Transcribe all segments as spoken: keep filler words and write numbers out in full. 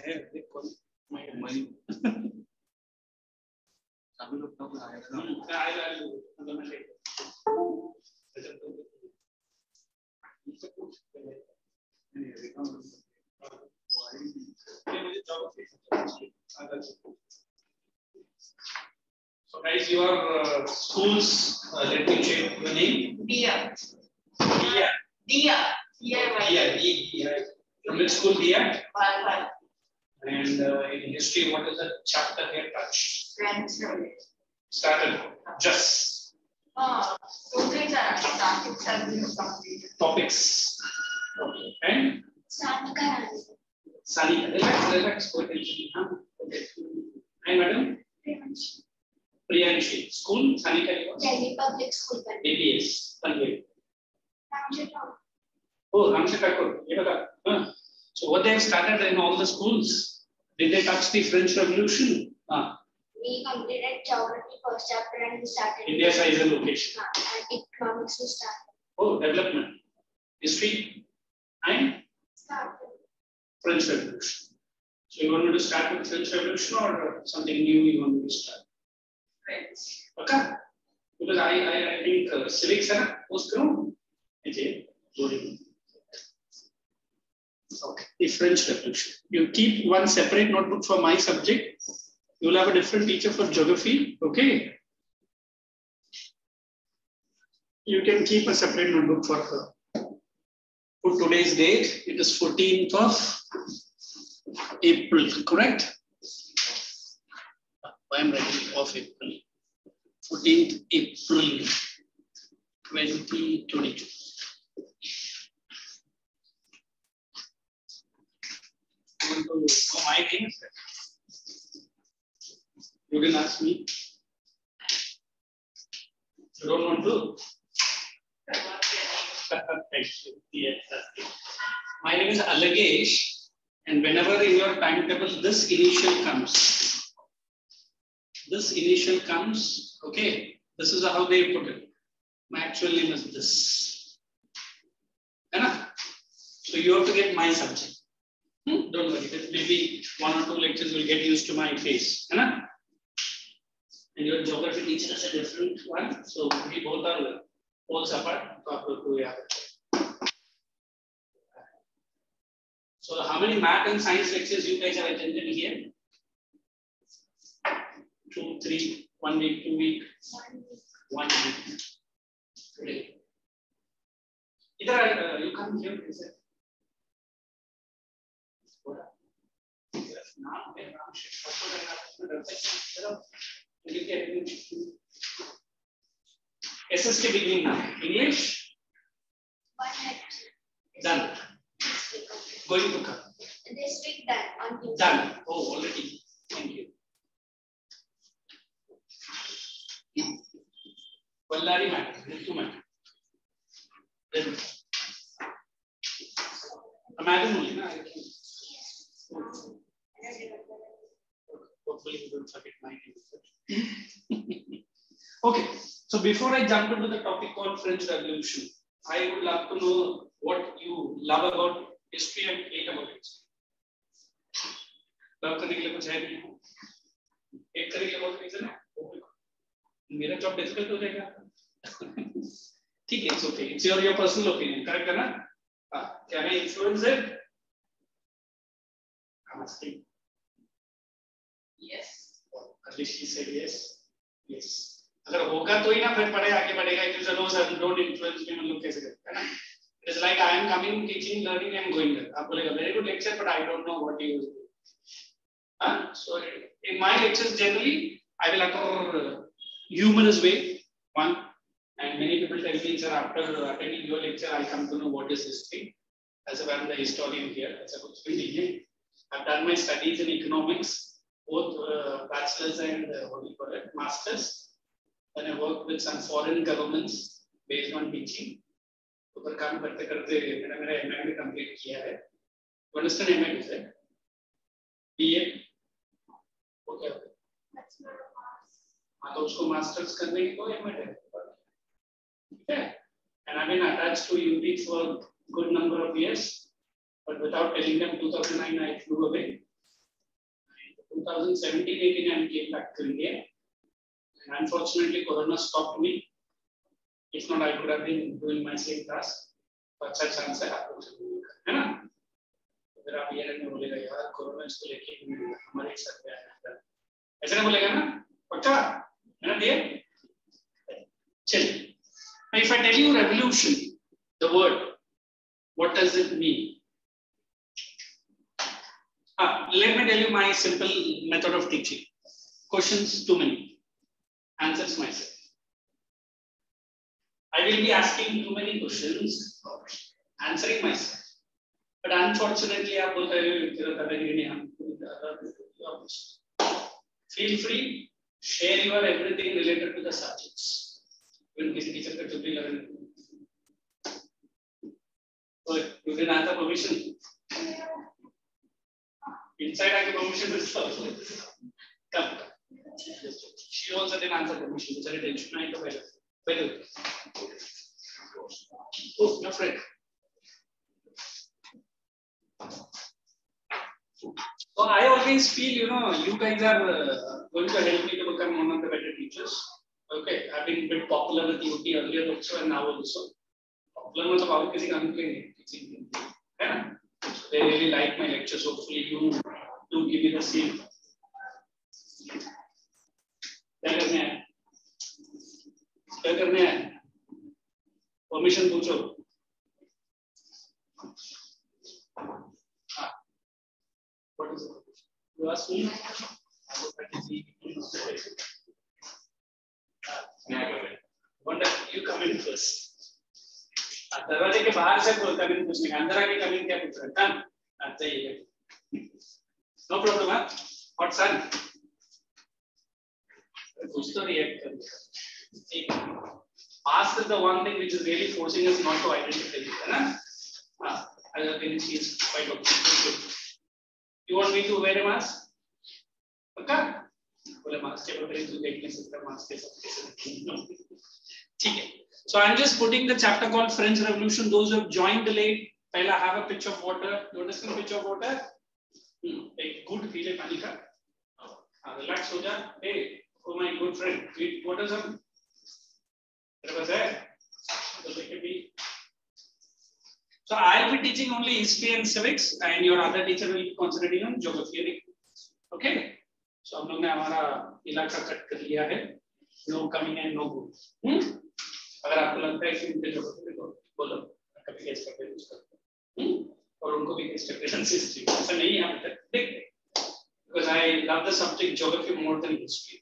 है कौन मैं सभी लोग तो आएगा आएगा मतलब मैं So guys, your uh, schools, uh, let me check your name. Dia. Dia. Dia. Dia. Dia. Dia. From which school, Dia? Bye. And uh, in history, what is the chapter here touched? French. Started. Just. Oh, so these are topics and completed. Topics. Okay. And? Sanika. Sanika. Relax, relax. Go attention. Huh? Okay. And madam? Priyanshi. Priyanshi. School? Sanika. Delhi Public School. A B S. Punjab. Ramshaw. Oh, Ramshaw Thakur. Huh. So what they have started in all the schools? Did they touch the French Revolution? Ah. We completed geography first chapter and we started India size and location. Uh, and economics we started. Oh, development. History and Started. French Revolution. So you want me to start with French Revolution or something new you want me to start? French. Okay. Because I I, I think uh, civics है ना उसको okay. Okay. The French Revolution. You keep one separate notebook for my subject. You will have a different teacher for geography. Okay. You can keep a separate notebook for her. For today's date, it is fourteenth of April, correct? I am writing of April. fourteenth April twenty twenty-two. You want to know my name? You didn't ask me. You don't want to? Yes. My name is Alagesh, and whenever in your timetable this initial comes, this initial comes, okay, this is how they put it. My actual name is this. Enough? So you have to get my subject. Hmm? Don't worry, maybe one or two lectures will get used to my face. Enough? And your geography teacher is a different one, so we both are poles apart. So how many math and science lectures you guys have attended here? Two, three, one week, two week, one week. Today. Either uh, you come here, is it? S S T beginning now. English? Done. Going to come. This week done. On Tuesday. Done. Oh, already. Thank you. Ballari matter. Muthu matter. Then. Madam only, na? Hopefully you don't forget my name. Okay. So before I jump into the topic called French Revolution, I would love to know what you love about history and hate about history. Love करने के लिए कुछ है नहीं, hate करने के लिए बहुत reason है. मेरा job difficult हो जाएगा. ठीक है, it's okay. It's your your personal opinion, correct है ना? हाँ, can I influence it? I'm asking. Yes. At least she said yes. Yes. अगर होगा तो ही ना फिर पढ़े आगे बढ़ेगा. If you say no sir, don't influence me, मतलब कैसे करें, है ना? It is like I am coming, teaching, learning, and going there. आप बोलेगा very good lecture, but I don't know what he was doing. Huh? So in my lectures generally, I will occur humorous way. One, and many people tell me, sir, after attending your lecture, I come to know what is history. As if I am the historian here. As I have done my studies in economics, both uh, bachelor's and uh, what do you call it, masters. Then I worked with some foreign governments based on teaching. ऊपर काम करते करते मैंने मेरा M A भी complete किया है. You understand M A is it? B A. Okay. हाँ तो उसको masters करने की कोई M A है. Okay. And I've been attached to U P for a good number of years, but without telling them, two thousand nine I flew away. twenty seventeen eighteen I came back to India. And unfortunately, Corona stopped me. If not, I could have been doing my same task. But अच्छा chance है आपको है ना? अगर आप ये नहीं बोलेगा यार कोरोना इसको लेके हमारे एक साथ में आया ऐसा नहीं बोलेगा ना? पक्का है ना dear? चलिए. Now, if I tell you revolution, the word, what does it mean? Ah, let me tell you my simple method of teaching. Questions too many. Answers myself. I will be asking too many questions, answering myself. But unfortunately, आप बोलते हैं feel free, share your everything related to the subjects. Even किसी teacher का छुट्टी लगने. You didn't ask the permission. Inside I get permission to stop. Come. She also didn't answer permission. It's a tension. I know better. Better. Oh, no friend. So I always feel, you know, you guys are uh, going to help me to become one of the better teachers. Okay, I've been a bit popular with U P earlier also and now also. Popular means about किसी काम के teaching, है ना? They really like my lectures. Hopefully you do give me the same. क्या करने हैं? क्या करने हैं? Permission पूछो. हाँ. What is it? You ask me. Wonder you come in first. दरवाजे के बाहर से कमिंग पूछने का अंदर आके कमिंग क्या पूछ रहा है? अच्छा ये. No problem, huh? Hot sun. कुछ तो react कर. Mask is the one thing which is really forcing us not to identify it, है ना? हाँ, I think she is quite okay. You want me to wear a mask? पक्का? बोले mask के बगैर तू देख नहीं सकता mask के साथ कैसे? ठीक है. So I'm just putting the chapter called French Revolution. Those who have joined late, पहला have a pitch of water. You understand pitch of water? Hmm. एक good feel है पानी का. हाँ, relax हो जा. Hey, oh my good friend, drink water some. तेरे पास है? तो लेके भी. So I'll be teaching only history and civics, and your other teacher will be concentrating on geography. Okay? So हम लोग ने हमारा इलाका कट कर लिया है. No coming and no go. Hmm? अगर आपको लगता है कि उनके जरूरत है तो बोलो कभी केस करके यूज करते हैं और उनको भी केस करके हिस्ट्री ऐसा नहीं है यहाँ पे देखते because I love the subject geography more than history.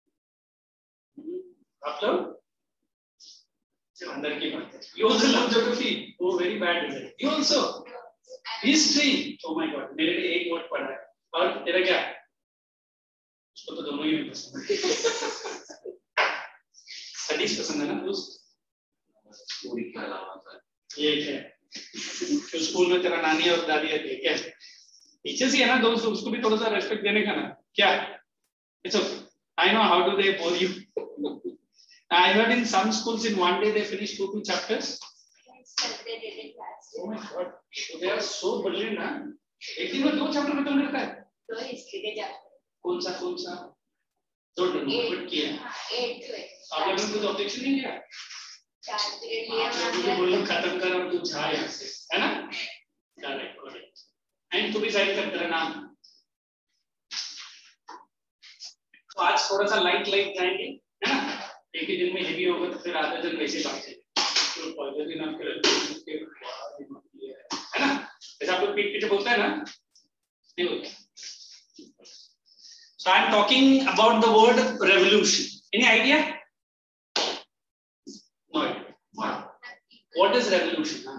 आप लोग अंदर की बात है. You also love geography. Oh, very bad is it? You also history. Oh my God. मेरे लिए एक वर्ड पढ़ा है और तेरा क्या? उसको तो दोनों ही नहीं पसंद है. स्टडीज पसंद है ना दोस्त? पूरी क्या अलावा सर ये क्या तो स्कूल में तेरा नानी और दादी है क्या टीचर्स ही है ना दोस्त उसको भी थोड़ा सा रेस्पेक्ट देने का ना क्या it's okay I know how do they bore you I heard in some schools in one day they finish two two chapters they did it last year. Oh my God, so they are so brilliant ना एक दिन में दो chapter खत्म करता है दो history के चैप्टर कौन सा कौन सा दो नंबर किया एट टू एट आप लोगों ने कुछ ऑब्जेक्शन नहीं किया चार पीरियड लिए हमने बोलो खत्म कर और तू जा यहाँ से है ना करेक्ट करेक्ट एंड तू भी साइड कर तेरा नाम तो आज थोड़ा सा लाइट लाइट जाएंगे है ना एक ही दिन में हेवी होगा तो फिर आधा दिन वैसे बातें तो पहले दिन आपके लड़के है ना जैसे आप लोग पीठ पीछे बोलते हैं ना नहीं बोलते So I am talking about the word revolution. Any idea? No idea. What is revolution? Huh?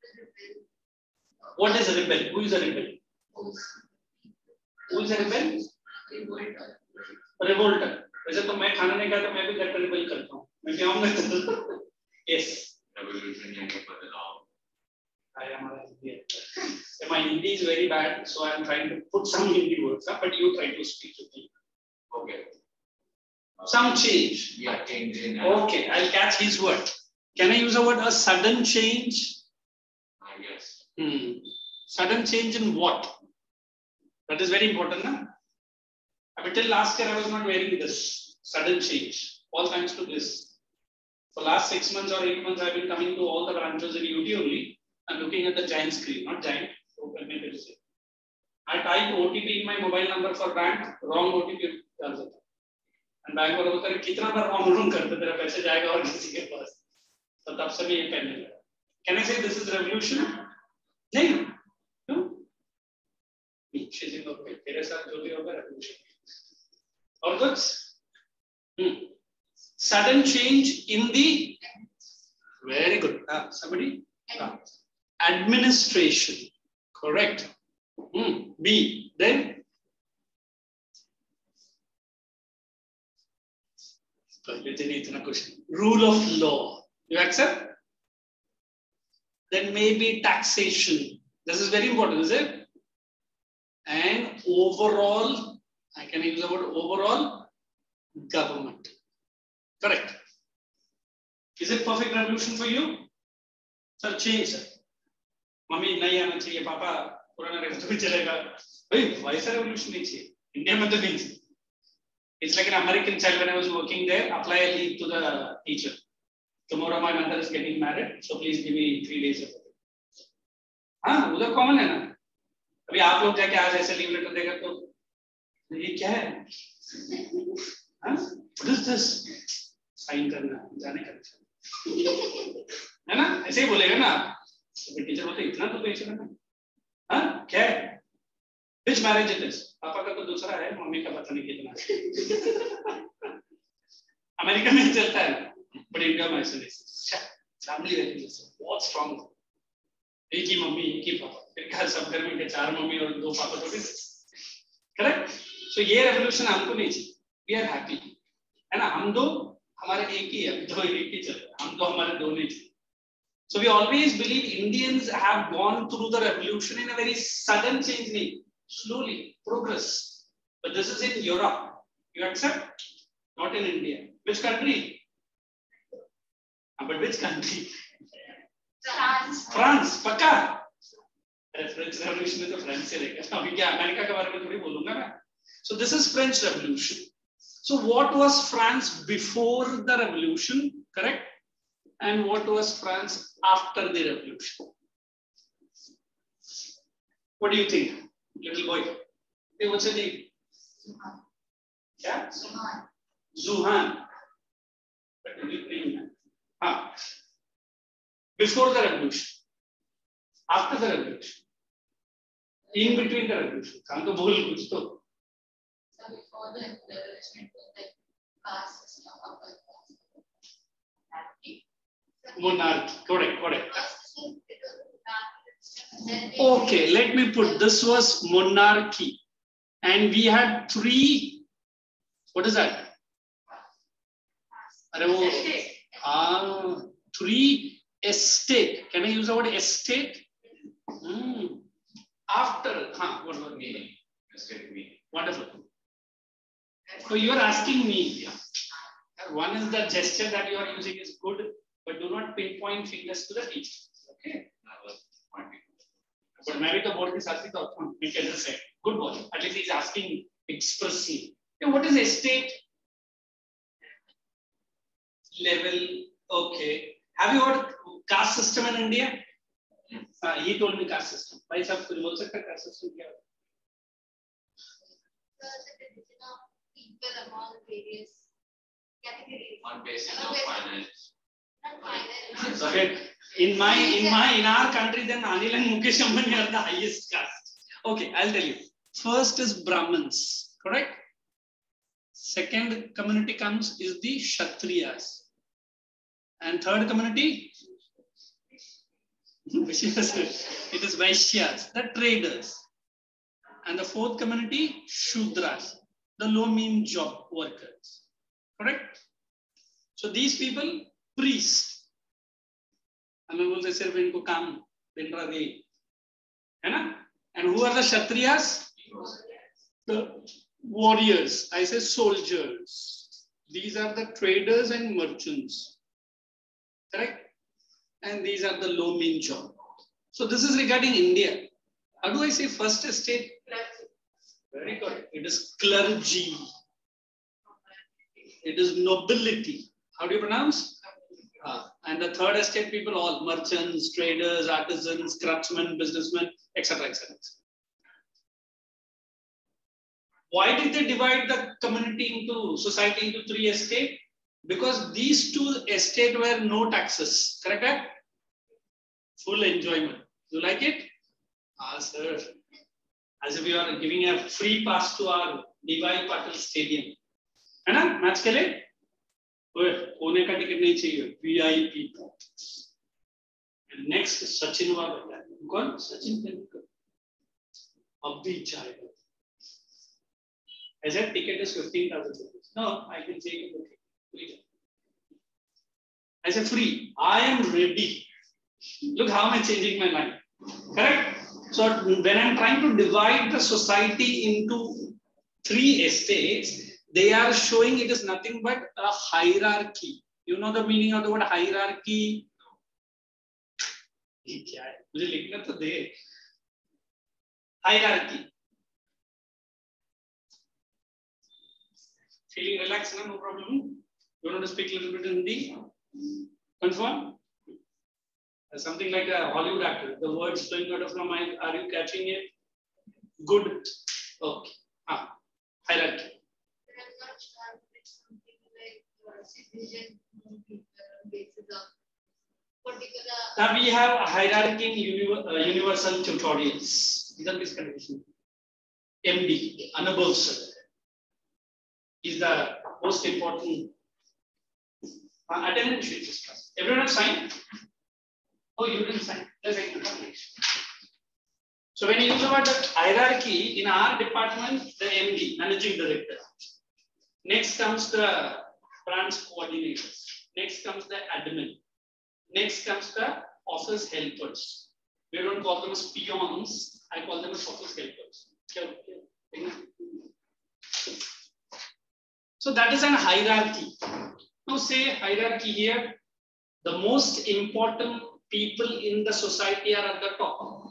What is a rebel? Who is a rebel? Who is a rebel? Revolter. वैसे तो मैं खाना नहीं खाता मैं भी घर पर रिबेल करता हूँ मैं क्या हूँ मैं yes revolution ये बदलाव I am a Hindi my Hindi is very bad so I am trying to put some Hindi words huh? But you try to speak to me okay uh, some change yeah change in okay I'll catch his word can I use a word a sudden change uh, yes hmm. Sudden change in what that is very important na? But till last year, I was not wearing this. Sudden change. All thanks to this. For last six months or eight months, I've been coming to all the branches in U T only and looking at the giant screen, not giant. I type O T P in my mobile number for bank, wrong O T P. And bank वाला बोलता है कितना बार wrong wrong करते तेरा पैसे जाएगा और किसी के पास. तो तब से मैं ये पहनने लगा. Can I say this is revolution? नहीं. No. Chasing of it. तेरे साथ जो भी होगा revolution. Or goods. Hmm. Sudden change in the. Very good. Ah, somebody. Ah. Administration. Correct. Hmm. B. Then. Rule of law. You accept? Then maybe taxation. This is very important, is it? And overall, I can use the word overall government. Correct. Is it perfect revolution for you? Sir, change, sir. Mummy, nahi aana chahiye. Papa, purana revolution bhi chalega. Hey, why is revolution nahi chahiye? India mein to nahi chahiye. It's like an American child when I was working there, apply a leave to the teacher. Tomorrow my mother is getting married, so please give me three days of it. हाँ, उधर common है ना? अभी आप लोग जाके आज ऐसे leave letter देगा तो ये क्या है? हाँ? What is this? Sign करना, जाने का है ना? ऐसे ही बोलेगा ना? तो टीचर बोलते इतना तो पेश करना, हाँ? क्या है? Which marriage it is? पापा का तो दूसरा है, मम्मी का पता नहीं कितना. अमेरिका में चलता है, but India में ऐसे नहीं. Family values बहुत strong. एक ही मम्मी, एक ही पापा. फिर घर सब घर में के चार मम्मी और दो पापा थोड़ी. Correct? So ये revolution हमको नहीं चाहिए. We are happy. है ना? हम दो हमारे एक ही है, दो एक ही चल रहा है. हम दो हमारे दो नहीं चाहिए. So we always believe Indians have gone through the revolution in a very sudden change. नहीं. Slowly, progress. But this is in Europe. You accept? Not in India. Which country? Ah, but which country? France. France. Paka. French Revolution is the French se leka. Abhi kya America ke bare mein thodi bolunga main. So this is French Revolution. So what was France before the revolution? Correct? And what was France after the revolution? What do you think? Little boy. Hey, what's your name? Yeah? Zuhan. Zuhan. But you name ah. Before the revolution. After the revolution. In between the revolution. Kam to bol kuch to. So before the revolution, it was like caste system of monarchy. Monarchy. Correct, correct. First, it was monarchy. Okay, let me put this was monarchy, and we had three. What is that? Ah, three estate. Can I use the word estate? Hmm. After, huh? What was me? Estate me. Wonderful. So you are asking me. Yeah. One is the gesture that you are using is good, but do not pinpoint fingers to the teacher. Okay. But maybe the board is asking the we can just say, good boy. At least he's asking expressly. Okay, what is estate? Level. Okay. Have you heard caste system in India? Uh, he told me caste system. Why sir, could you also say caste system? The division of people among various categories. On basis of finance. Not finance. Okay. In my in my in our country, then Anil and Mukesh Ambani are the highest caste. Okay, I'll tell you. First is Brahmins, correct? Second community comes is the Kshatriyas. And third community? It is Vaishyas, the traders. And the fourth community, Shudras, the low mean job workers. Correct? So these people, priests. हमें बोलते सिर्फ इनको काम दिन रात यही है ना? And who are the Kshatriyas? The warriors. I say soldiers. These are the traders and merchants. Correct? And these are the low mean job. So this is regarding India. How do I say first estate? Very good. It is clergy. It is nobility. How do you pronounce? Uh, and the third estate people, all merchants, traders, artisans, craftsmen, businessmen, et cetera, et cetera. Why did they divide the community into society into three estates? Because these two estates were no taxes. Correct? Full enjoyment. You like it? Ah, sir. As if we are giving a free pass to our D Y Patil Stadium. है ना match के लिए ओए होने का ticket नहीं चाहिए VIP next Sachin हुआ बेटा कौन सचिन तेंदुलकर अब भी जाएगा ऐसे ticket is fifteen thousand rupees no I can take it okay I say free I am ready look how am I changing my mind correct so when I'm trying to divide the society into three estates they are showing it is nothing but a hierarchy. You know the meaning of the word hierarchy? Hierarchy. Feeling relaxed, no problem. You want to speak a little bit in Hindi? Confirm? Something like a Hollywood actor. The words flowing out of my mind. Are you catching it? Good. Okay. Ah, hierarchy. Now we have a hierarchy in uh, universal tutorials. These are this condition. M D, unabove sir, is the most important. Uh, attendance sheet discuss. Everyone have signed? Oh, you didn't sign. Let's take the So when you use about the hierarchy in our department, the M D, managing director. Next comes the branch coordinators. Next comes the admin. Next comes the office helpers. We don't call them as peons. I call them as office helpers. So that is an hierarchy. Now say hierarchy here. The most important people in the society are at the top.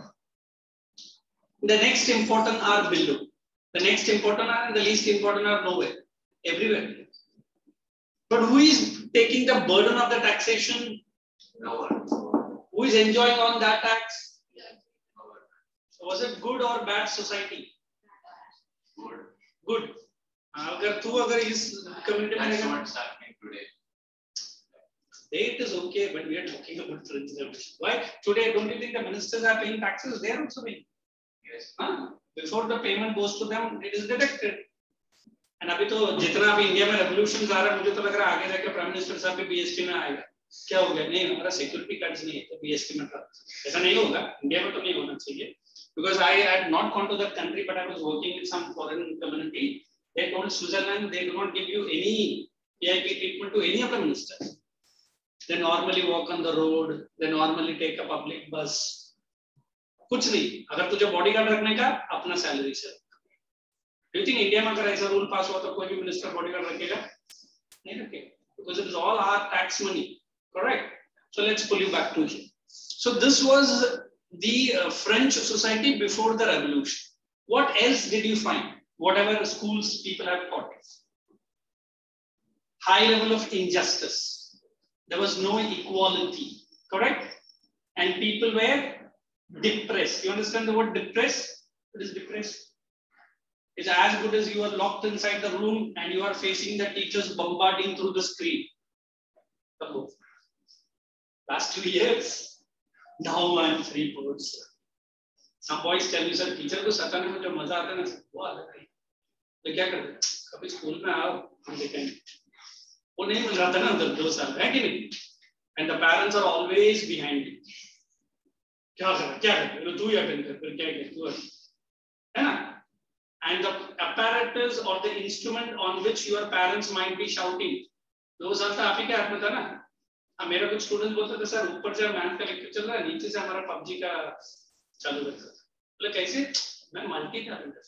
The next important are below. The next important are and the least important are nowhere. Everywhere. But who is taking the burden of the taxation? No one. Who is enjoying on that tax? So was it good or bad society? Good. Good. Agar tu agar is community That's what's happening today. Today it is okay, but we are talking about principle. Why? Today, don't you think the ministers are paying taxes? They are also paying. Yes. Huh? Before the payment goes to them, it is deducted. And अभी तो जितना भी India में revolution आ रहा है मुझे तो लग रहा है आगे जाके प्राइम मिनिस्टर साहब भी बीएसटी में आएगा क्या हो गया नहीं हमारा सिक्योरिटी कार्ड्स नहीं है तो बीएसटी में था ऐसा नहीं होगा इंडिया में तो नहीं होना चाहिए because I had not gone to that country but I was working with some foreign community they told Switzerland they do not give you any V I P treatment to any of the ministers they normally walk on the road they normally take a public bus कुछ नहीं अगर तुझे bodyguard रखने का अपना salary से Do you think India में अगर ऐसा रूल पास हुआ तो कोई भी मिनिस्टर बॉडीगार्ड रखेगा नहीं रखेगा because it is all our tax money correct so let's pull you back to here so this was the uh, French society before the revolution what else did you find whatever schools people have taught high level of injustice there was no equality correct and people were depressed you understand the word depressed what is depressed It's as good as you are locked inside the room and you are facing the teachers bombarding through the screen. Last two years, now I'm three boards. Some boys tell me, sir, teacher को सताने में जो मजा आता है ना, वो अलग है. तो क्या करते? कभी स्कूल में आओ, हम देखेंगे. वो नहीं मिल रहा था ना अंदर दो साल, है कि नहीं? And the parents are always behind you. क्या कर रहा? क्या कर रहा? तू ही अटेंड कर, फिर क्या कर? तू है ना? And the apparatus or the instrument on which your parents might be shouting, those are the आप ही के हाथ में था ना? अब मेरा कुछ स्टूडेंट्स बोलते थे सर ऊपर से मैथ का लेक्चर चल रहा है नीचे से हमारा पबजी का चालू रहता था बोले कैसे मैं मल्टी टैलेंटेड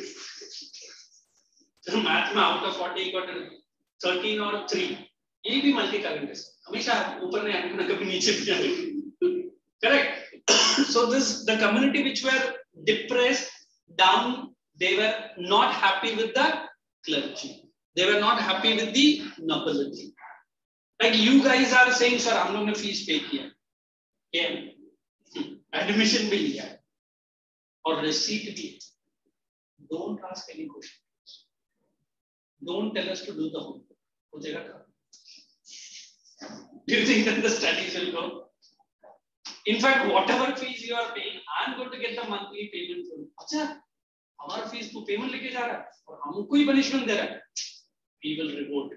तो मैथ में out of forty got thirteen और three ये भी मल्टी टैलेंटेड हमेशा ऊपर नहीं आने कभी नीचे भी आने correct so this the community which were depressed down they were not happy with the clergy. They were not happy with the nobility. Like you guys are saying, sir, हम लोग ने fees pay किया, yeah, admission भी लिया, और receipt भी. Don't ask any questions. Don't tell us to do the homework. हो जाएगा काम. Do you think that the studies will go? In fact, whatever fees you are paying, I am going to get the monthly payment from you. अच्छा, हमारा fees तू payment लेके जा रहा है और हमको ही punishment दे रहा है. We will revolt.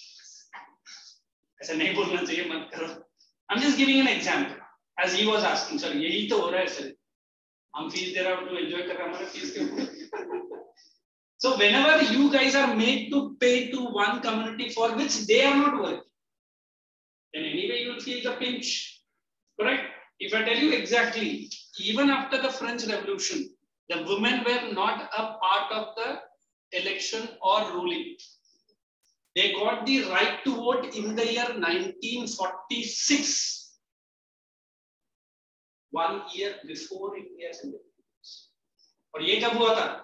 ऐसा नहीं बोलना चाहिए, मत करो. I'm just giving an example. As he was asking, sir, यही तो हो रहा है sir. हम fees दे रहा हूँ तो enjoy कर रहा हमारा fees क्यों? So whenever you guys are made to pay to one community for which they are not working, then anyway you will feel the pinch, correct? If I tell you exactly, even after the French Revolution, the women were not a part of the election or ruling. They got the right to vote in the year nineteen forty-six, one year before India's independence. और ये कब हुआ था?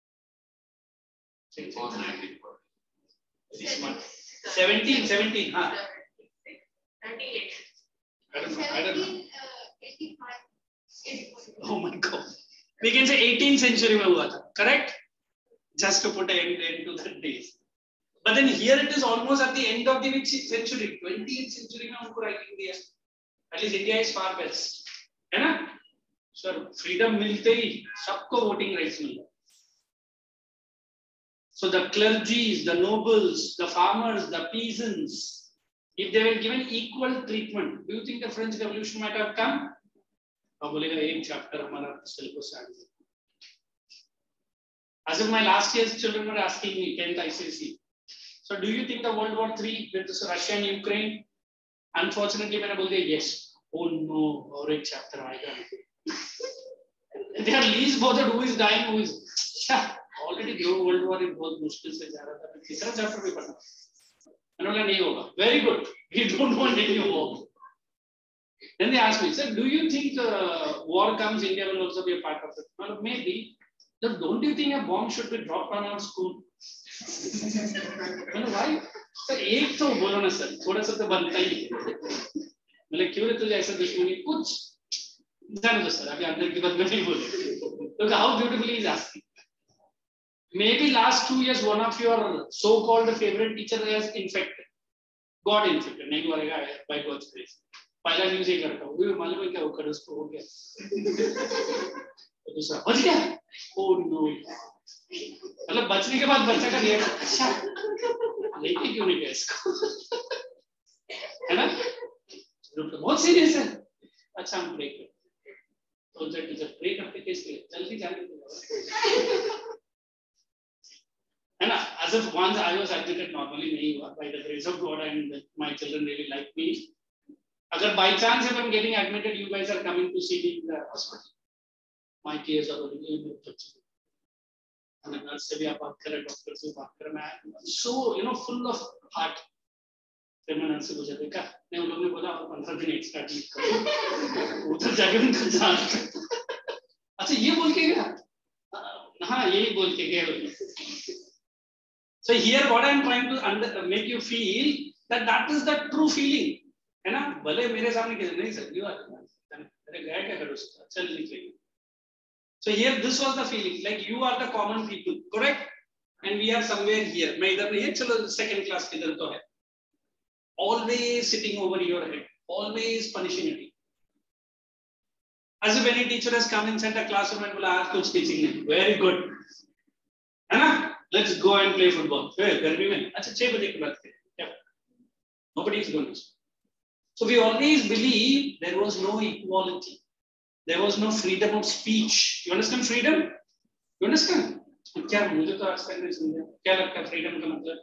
This month. seventeen, seventeen, हाँ. thirty-eight. I don't know. I don't know. Oh my God. We can say eighteenth century में हुआ था, correct? Just to put an end to the days. But then here it is almost at the end of the which century? twentieth century में उनको writing दिया. At least India is far best, है ना? Sir, freedom मिलते ही सबको voting rights मिला. So the clergies, the nobles, the farmers, the peasants, if they were given equal treatment, do you think the French Revolution might have come? अब बोलेगा एक chapter हमारा syllabus आ गया. As if my last year's children were asking me, tenth I C S E, so do you think the World War Three with Russia and Ukraine? Unfortunately, मैंने बोल दिया yes. Oh no, और एक chapter आएगा. They are least bothered who is dying, who is. Yeah, already दो World War in बहुत मुश्किल से जा रहा था. तीसरा chapter भी पढ़ना. मैंने नहीं होगा. Very good. We don't want any war. Then they asked me, sir, do you think uh, war comes, India will also be a part of it? Well, maybe. So don't you think a bomb should be dropped on our school? Well, why? Sir, एक तो बोलो ना sir, थोड़ा सा तो बनता ही है. मतलब क्यों रे तुझे ऐसा दुश्मनी कुछ जानो तो सर, अभी अंदर की बात मैं नहीं बोले. Look how beautifully he's asking. Maybe last two years one of your so-called favorite teacher has infected. God infected. नहीं बोलेगा by God's grace. पहला न्यूज़ ये करता हूँ. वो मालूम है क्या वो कर उसको हो गया. तो दूसरा बच गया. Oh no. मतलब बचने के बाद बच्चा का रिएक्शन अच्छा लेके क्यों नहीं गया इसको, है ना? बहुत सीरियस है. अच्छा हम प्रे करते हैं. तो जब टीचर प्रे करते किसके लिए? जल्दी जाने के लिए, है ना? As if once I was admitted normally नहीं हुआ. By the grace of God and my children really like me. अगर by chance if I'm getting admitted, you guys are coming to see me in the hospital. My tears are rolling in my face. And nurse से भी आप बात करें, doctor से बात करें, मैं so you know full of heart. फिर मैं नर्स से पूछा देखा, नहीं उन लोगों ने बोला आप पंद्रह दिन एक्स्ट्रा लीव करो. उधर जाके उनका जान. अच्छा ये बोल के गया? हाँ यही बोल के गया. So here what I am trying to under, make you feel that that is the true feeling. है ना? भले मेरे सामने किसी नहीं सर क्यों आते हैं? अरे गया क्या करो उसका? चल निकलेंगे. So here this was the feeling, like you are the common people, correct? And we are somewhere here. मैं इधर नहीं है, चलो second class किधर तो है. Always sitting over your head, always punishing you. As if any teacher has come inside the classroom and बोला आज कुछ teaching नहीं. Very good. है ना? Let's go and play football. Hey, गर्मी में. अच्छा छह बजे की बात करें. Nobody is going to. So we always believe there was no equality. There was no freedom of speech. You understand freedom? You understand? क्या मुझे तो आज तक नहीं समझा. क्या लगता है freedom का मतलब?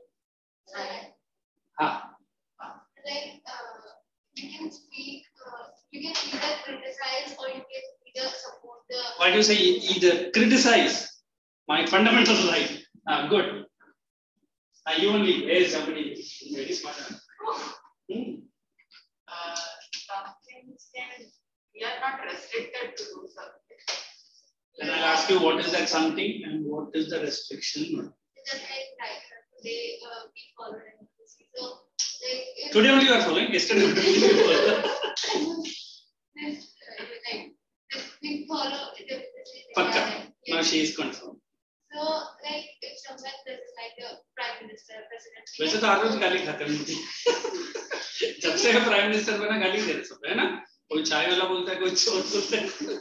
हाँ. Like uh, you can speak, uh, you can either criticize or you can either support the. Why do you say either? Criticize. My fundamental right. Ah, good. Ah, you only. Hey, somebody very smart. Hmm. Uh, some things can, we are not restricted to do something. And I'll ask you what is that something and what is the restriction. Just like right today, uh, we followed and so like if Today only you are following. Yesterday only you followed. this, uh, like if we follow the Pakka. Now she is confirmed. So like if someone this is like a prime minister, president. वैसे तो हर रोज गाली खाते हैं मुझे. जब से prime minister बना गाली दे रहे सब है ना. कोई चाय वाला बोलता है, कोई चोर बोलता है.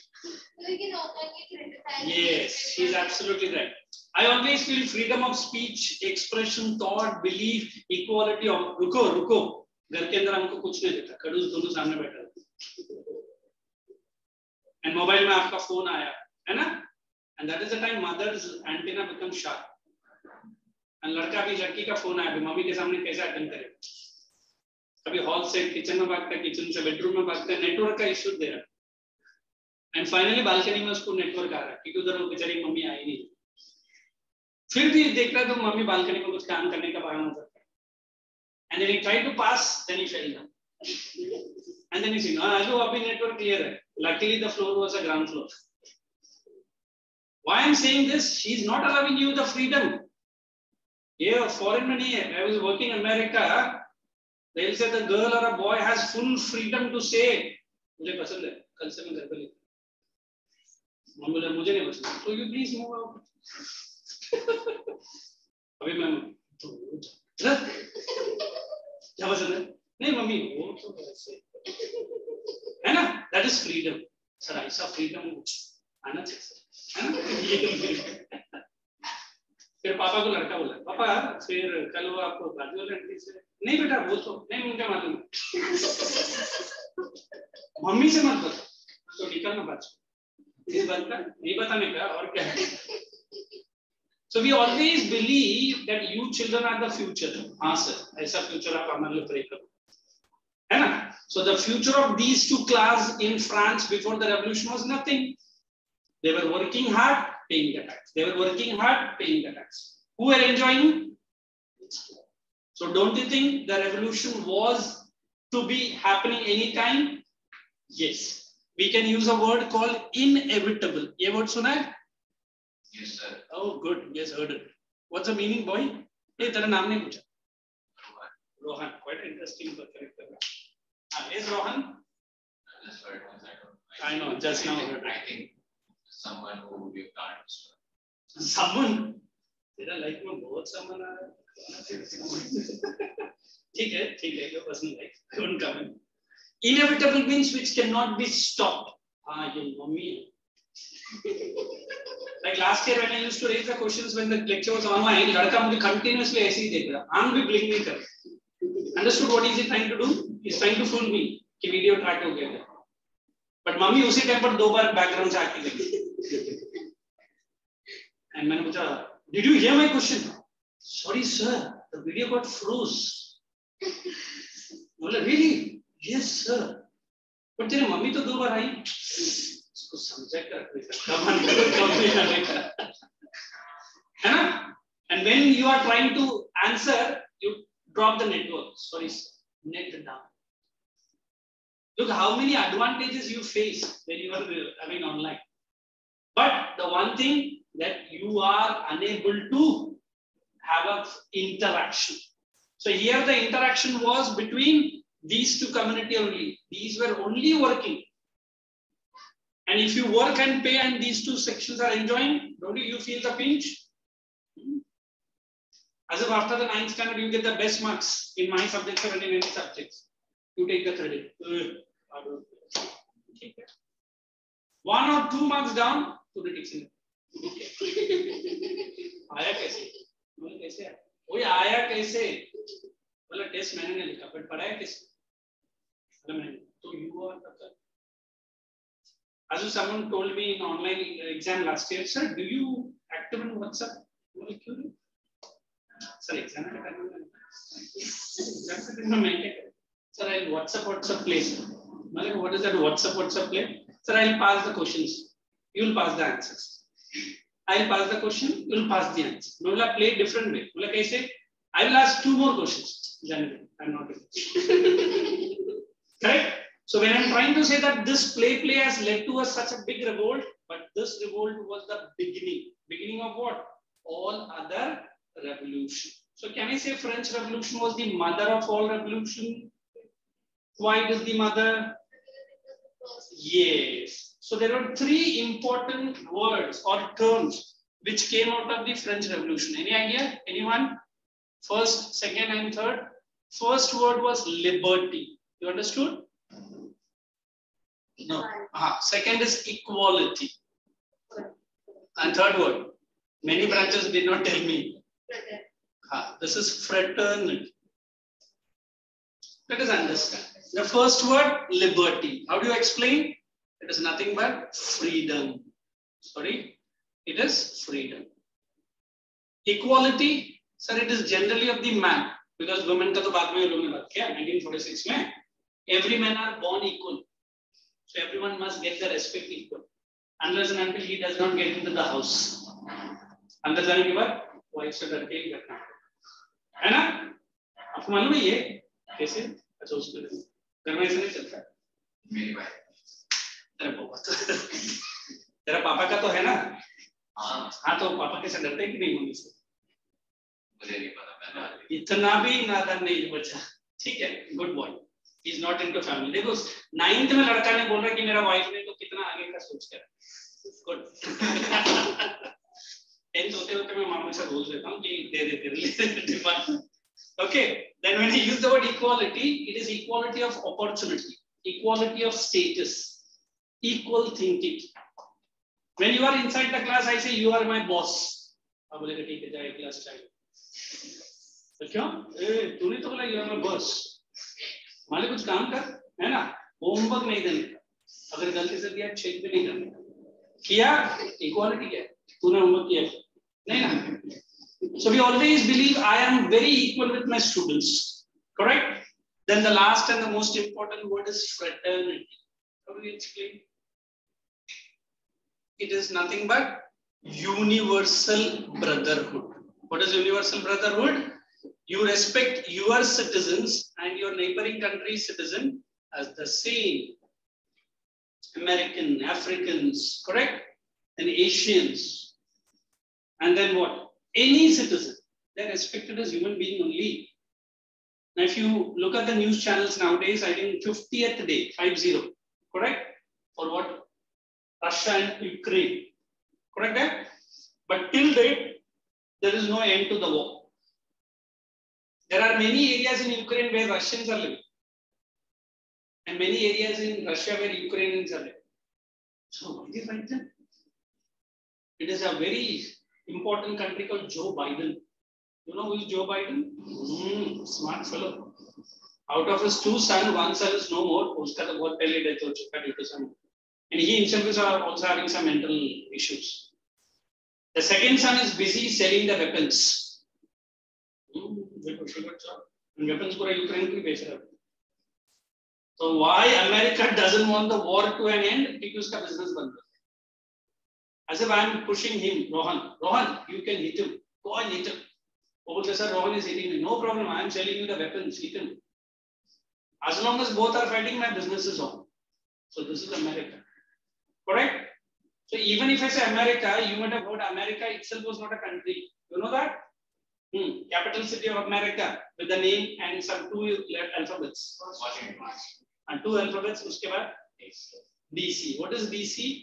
Yes, she is absolutely right. I always feel freedom of speech, expression, thought, belief, equality of. रुको रुको. घर के अंदर हमको कुछ नहीं देता. खड़ूस दोनों सामने बैठा है. And मोबाइल में आपका फोन आया, है ना? And that is the time mother's antenna becomes sharp. And लड़का भी लड़की का फोन आया, मम्मी के सामने कैसे अटेंड करेगा? कभी हॉल से किचन में भागता है, किचन से बेडरूम में भागता है, नेटवर्क का इश्यू दे रहा है. एंड फाइनली बालकनी में उसको नेटवर्क आ रहा है क्योंकि उधर वो बेचारी मम्मी आई नहीं. फिर भी देख रहा है तो मम्मी बालकनी में कुछ काम करने का बहाना करता है. And then he tried to pass, then he fail down. And then he see, हां हेलो अभी नेटवर्क क्लियर है. Luckily the floor was a ground floor. Why I'm saying this? She's not allowing you the freedom. Yeah, foreign money. I was working in America. They'll say the girl or a boy has full freedom to say. मुझे पसंद है. कल से मैं घर पे लेता हूँ. मम्मी बोले मुझे नहीं पसंद. So you please move out. अभी मैं क्या पसंद है? नहीं मम्मी वो तो ऐसे है ना? That is freedom. सर ऐसा freedom आना चाहिए. फिर पापा को लड़का बोला, पापा फिर कल वो आपको बाजू लड़की से नहीं बेटा वो तो नहीं मुझे मालूम. मम्मी से मत बता तो निकलना बात इस बात का नहीं बताने का और क्या है. So we always believe that you children are the future. हाँ सर ऐसा फ्यूचर आप हमारे लिए प्रे करो है ना. So the future of these two class in France before the revolution was nothing. They were working hard, paying the tax. They were working hard, paying the tax. Who were enjoying? So don't you think the revolution was to be happening anytime? Yes. We can use a word called inevitable. ये word सुना है? Yes, sir. Oh, good. Yes, heard it. What's the meaning, boy? Hey, तेरा नाम नहीं पूछा. Rohan. Rohan. Quite interesting character. Ah, yes, Rohan. I just heard once. I don't know. I know. Just now I heard. think, I think someone who you can't describe. Someone. तेरा life में बहुत सामान आ रहा है. ठीक है, ठीक है. Your personal life. Don't come in. Inevitable means which cannot be stopped. Ah, your mommy. Like last year when I used to raise the questions when the lecture was online, लड़का मुझे continuously ऐसे ही देख रहा. आंख भी blink नहीं कर. Understood what is he trying to do? He's trying to fool me कि video track हो गया. But मम्मी उसी टाइम पर दो बार background से आके लगी. And मैंने पूछा, did you hear my question? Sorry sir, the video got froze. बोला really? Yes sir. But तेरी मम्मी तो दो बार आई. इसको समझा कर कमान करो कम नहीं करेगा. है ना? And when you are trying to answer, you drop the network. Sorry sir, net down. Look how many advantages you face when you are having online. But the one thing that you are unable to have an interaction. So here the interaction was between these two community only. These were only working. And if you work and pay and these two sections are enjoying, don't you feel the pinch? As if after the ninth standard you get the best marks in my subjects or in any subjects. You take the credit. One or two marks down to the dictionary. आया कैसे? बोले कैसे? वही आया कैसे? बोला test मैंने नहीं लिखा, बट पढ़ाया कैसे? बोला मैंने. तो you are the. As if someone told me in online exam last year, sir, do you active in WhatsApp? बोले क्यों नहीं? Sir, exam का टाइम है. Exam का टाइम में क्या करूँ? Sir, I'll WhatsApp WhatsApp play. मैंने what is that WhatsApp WhatsApp play? Sir, I'll pass the questions. You will pass the answers. I'll pass the question. You will pass the answer. No, we'll play different way. बोला कैसे? I will ask two more questions. Generally, I'm not doing. Correct? So when I'm trying to say that this play play has led to a, such a big revolt, but this revolt was the beginning. Beginning of what? All other revolution. So can I say French Revolution was the mother of all revolution? Why it is the mother? Yes. So there are three important words or terms which came out of the French Revolution. Any idea? Anyone? First, second, and third. First word was liberty. You understood? No. Aha. Second is equality. And third word. Many branches did not tell me. Ah, this is fraternity. Let us understand. The first word, liberty. How do you explain? It is nothing but freedom. Sorry, it is freedom. Equality, sir, it is generally of the man. Because women ka to baad mein log ne baat kiya, nineteen forty-six mein. Every man are born equal. So everyone must get the respect equal. Unless and until he does not get into the house. अंदर जाने के बाद wife से डर के ही बैठना है ना? आपको मालूम है ये कैसे? अच्छा उसको घर में ऐसा नहीं चलता। मेरी वाइफ। तेरा पापा तो तेरा पापा का तो है ना? हाँ। हाँ तो पापा कैसे डरते हैं कि नहीं मम्मी से? मुझे नहीं पता मैंने। इतना भी नादान नहीं बच्चा। ठीक है, good boy. He is not into family. देखो नाइन्थ में लड़का ने बोल रहा कि मेरा वाइफ ने तो कितना आगे का सोच कर। Good. टेंथ होते होते मैं मामा से बोल देता हूँ कि दे दे तेरे लिए। Okay, then when I use the word equality, it is equality of opportunity, equality of status, equal thinking. When you are inside the class, I say you are my boss. आप बोलेगा ठीक है जाए क्लास चाहिए। तो क्यों? ए तूने तो बोला you are my boss. माले कुछ काम कर, है ना? होमवर्क नहीं देने का। अगर गलती से दिया चेक भी नहीं करने का। किया equality क्या? तूने होमवर्क किया नहीं ना? So we always believe I am very equal with my students, correct? Then the last and the most important word is fraternity. How do you explain? It is nothing but universal brotherhood. What is universal brotherhood? You respect your citizens and your neighboring country's citizen as the same. American, Africans, correct? And Asians. And then what? Any citizen. They're respected as human being only. Now, if you look at the news channels nowadays, I think fiftieth day, five zero, correct? For what? Russia and Ukraine, correct that? But till date, there is no end to the war. There are many areas in Ukraine where Russians are living. And many areas in Russia where Ukrainians are living. So why they fight them? It is a very important country called Joe Biden. You know who is Joe Biden? Mm, smart fellow. Out of his two sons, one son is no more. Uska to bahut pehle death ho chuka due to some. And he himself is also having some mental issues. The second son is busy selling the weapons. Mm, and weapons pura Ukraine ki bech raha. So why America doesn't want the war to an end? Because uska business band. As if I am pushing him, Rohan. Rohan, you can hit him. Go and hit him. Oh, sir, Rohan is hitting me. No problem. I am selling you the weapons. Hit him. As long as both are fighting, my business is on. So this is America. Correct? So even if I say America, you might have heard America itself was not a country. You know that? Hmm. Capital city of America with the name and some two alphabets. Washington. And two alphabets. Uske baad D C. What is D C?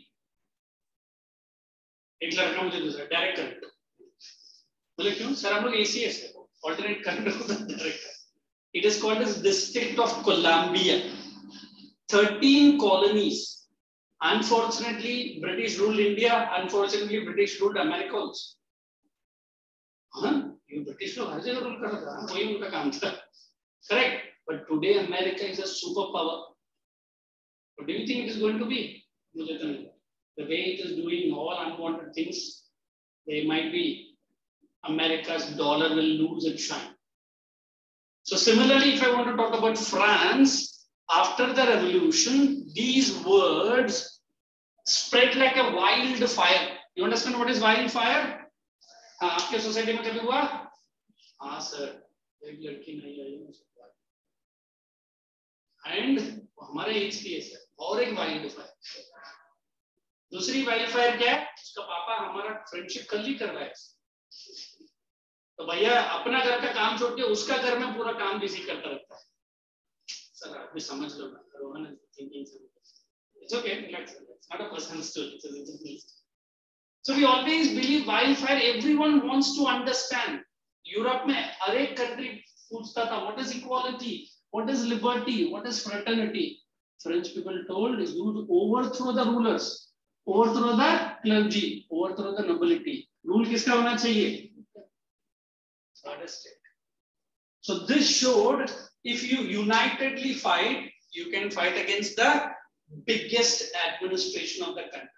एक लड़का मुझे दूसरा direct current बोले क्यों sir हम लोग ACS है alternate current होता है direct it is called as district of Columbia thirteen colonies unfortunately British ruled India unfortunately British ruled America also हाँ ये ब्रिटिश लोग हर जगह रूल कर रहा था वही उनका काम था correct but today America is a superpower what do you think it is going to be मुझे तो नहीं the way it is doing all unwanted things, they might be, America's dollar will lose its shine. So similarly, if I want to talk about France, after the revolution, these words spread like a wildfire. You understand what is wildfire? आपके society में कभी हुआ? हाँ sir, एक लड़की नहीं आई है and हमारे एज की है सर, और एक वाइल्ड फायर। दूसरी वाइल्ड फायर क्या है, उसका पापा हमारा फ्रेंडशिप कल ही कर रहा है, तो भैया अपना घर का काम छोड़ के उसका घर में पूरा काम बिजी करता रहता है। सर आप भी समझ लो ना, Rohan thinking it's okay, relax, it's not a personal story, it's a business. So we always believe wildfire, everyone wants to understand. Europe में हर एक कंट्री पूछता था what is equality, what is liberty, what is fraternity. French people told you overthrow the rulers, overthrow the clergy, overthrow the nobility. Rule किसका होना चाहिए? So this showed if you unitedly fight, you can fight against the biggest administration of the country.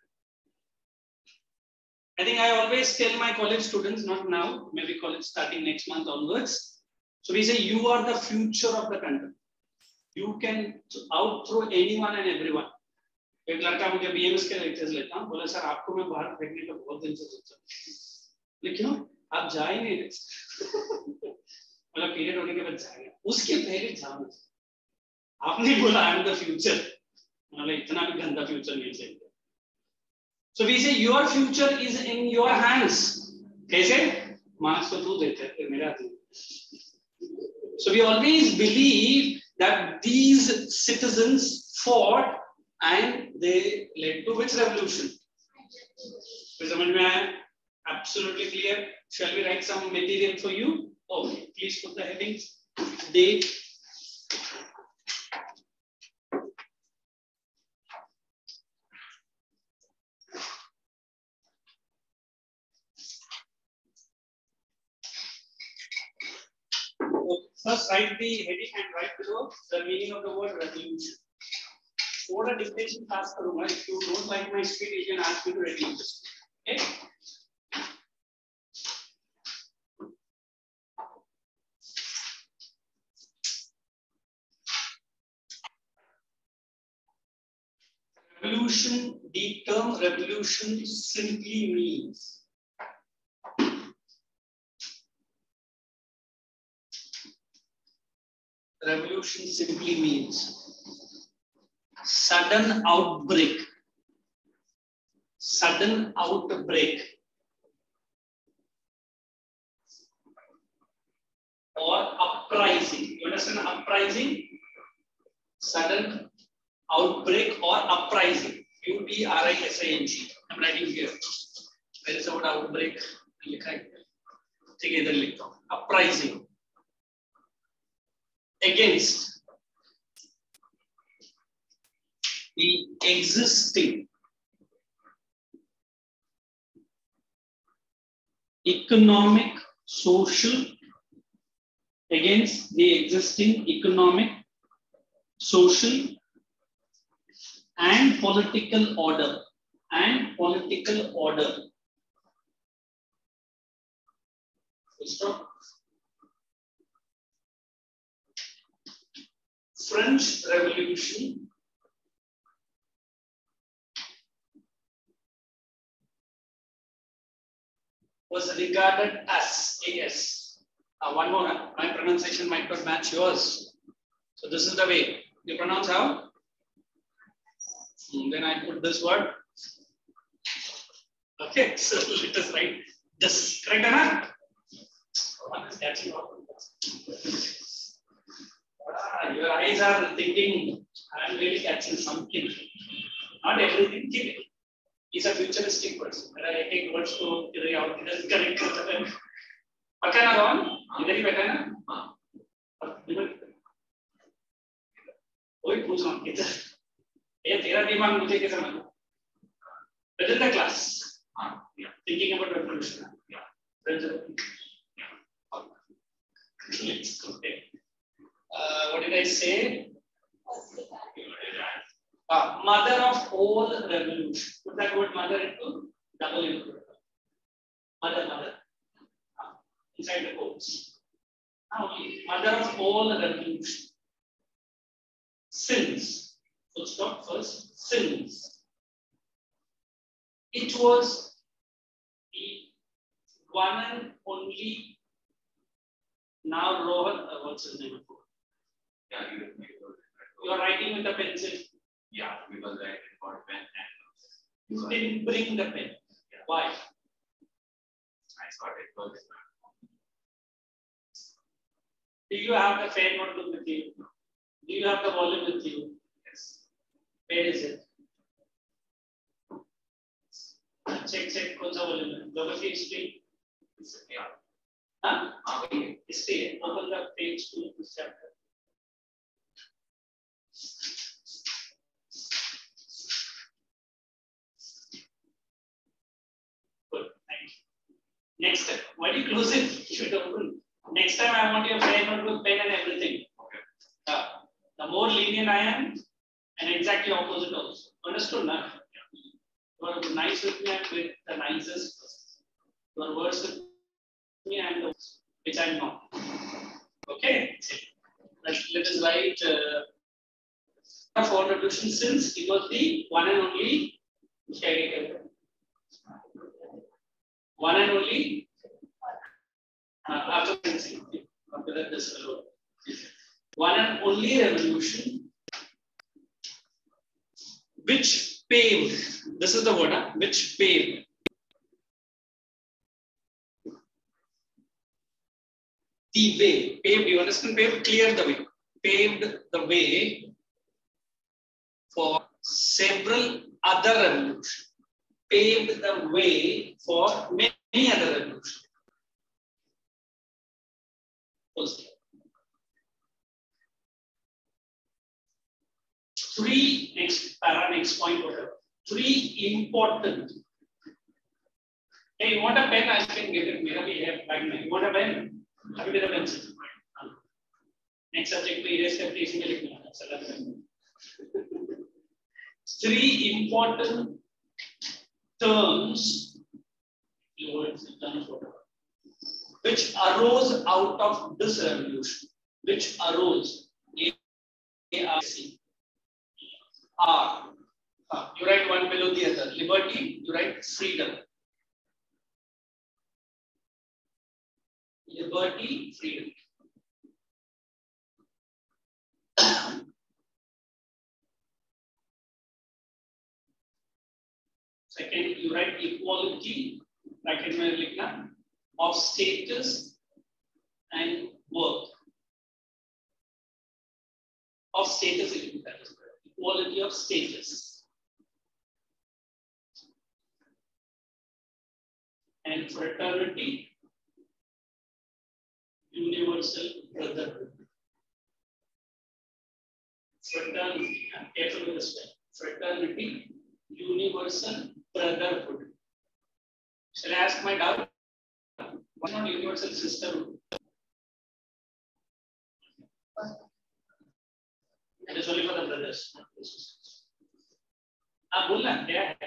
I think I always tell my college students, not now, maybe college starting next month onwards. So we say you are the future of the country. You can outthrow anyone and everyone. एक लड़का मुझे B M S के lectures लेता हूँ, बोला sir आपको मैं बाहर फेंकने का बहुत दिन से सोच रहा हूँ, लेकिन आप जा ही नहीं रहे। मतलब पीरियड होने के बाद जाएगा, उसके पहले जाओ। आपने बोला आई एम द फ्यूचर, मतलब इतना भी गंदा फ्यूचर नहीं चाहिए। So we say your future is in your hands. कैसे? मार्क्स तो तू देते है, मेरा तू। So we always believe that these citizens fought and they led to which revolution? समझ में आया? Absolutely clear. Shall we write some material for you? Okay, please put the headings. Date. First, write the heading and write below the meaning of the word revolution. For a dictation task करूँगा. If you don't like my speed, you can ask me to reduce this. Okay? Revolution, the term revolution simply means revolution simply means sudden outbreak, sudden outbreak or uprising. You understand uprising? Sudden outbreak or uprising. U T R I S I N G. I'm writing here. Where is the word outbreak? लिखा है. ठीक है, इधर लिखता हूँ. Uprising. Against the existing economic, social, against the existing economic, social, and political order, and political order. Stop. French Revolution was regarded as A S. Uh, one more, my pronunciation might not match yours. So this is the way you pronounce how? And then I put this word. Okay, so let us write this. Correct enough? One is catching up. Ah, your eyes are thinking, I am really catching something. Not everything. He's a futuristic person. When I take words to carry out, he doesn't correct. Okay, now on. इधर ही बैठा है ना? कोई पूछ रहा हूँ किधर? ये तेरा दिमाग मुझे कैसे मालूम? Middle the class. Thinking about revolution. Let's go there. Uh, what did I say? Uh, mother of all revolution. Put that word mother into double into mother, mother. Uh, inside the quotes. Now, mother of all revolution. Sins. So stop first. Sins. It was the one and only. Now Rohan, uh, what's his name? Yeah, you, you You are writing with a pencil. Yeah, because I didn't got pen and You didn't bring the pen. Yeah. Why? I thought it was. Do you have the fair notebook with you? Do you have the volume with you? Yes. Where is it? Check, check. कौन सा volume है? Geography, history. Yeah. Huh? Ah, okay. History. Open the page to this chapter. Good. Thank you. Next step. Why do you close it? You should open. Next time I want your fair notebook, pen and everything. Okay. Uh, the more lenient I am, and exactly opposite also. Understood, na? You are nice with me, I'm with the nicest. You are worse with me, I'm the worst, which I'm not. Okay? Let's, let us write uh, for reduction since it was the one and only one and only uh, after after that this alone. One and only revolution which paved, this is the word, huh? Which paved the way, paved, you understand, paved, cleared the way, paved the way for several other revolutions, paved the way for many other revolutions. Three, next para, next point, whatever. Three important. Hey, you want a pen? I can give it. Mera bhi hai bag mein. You want a pen? Have you got a pencil? Next subject पे erase करके इसमें लिखना है. Three important terms, which arose out of this revolution, which arose. A R C. R. Uh, you write one below the other. Liberty, you write freedom. Liberty, freedom. Second, you write equality, bracket mein likhna, of status and work. Of status, equality of status. And fraternity, universal brotherhood. Fraternity, I'm careful with this one. Fraternity, universal brotherhood. Shall I ask my doubt? Why not universal sisterhood? It is only for the brothers, not the sisters. Ah, बोलना क्या है?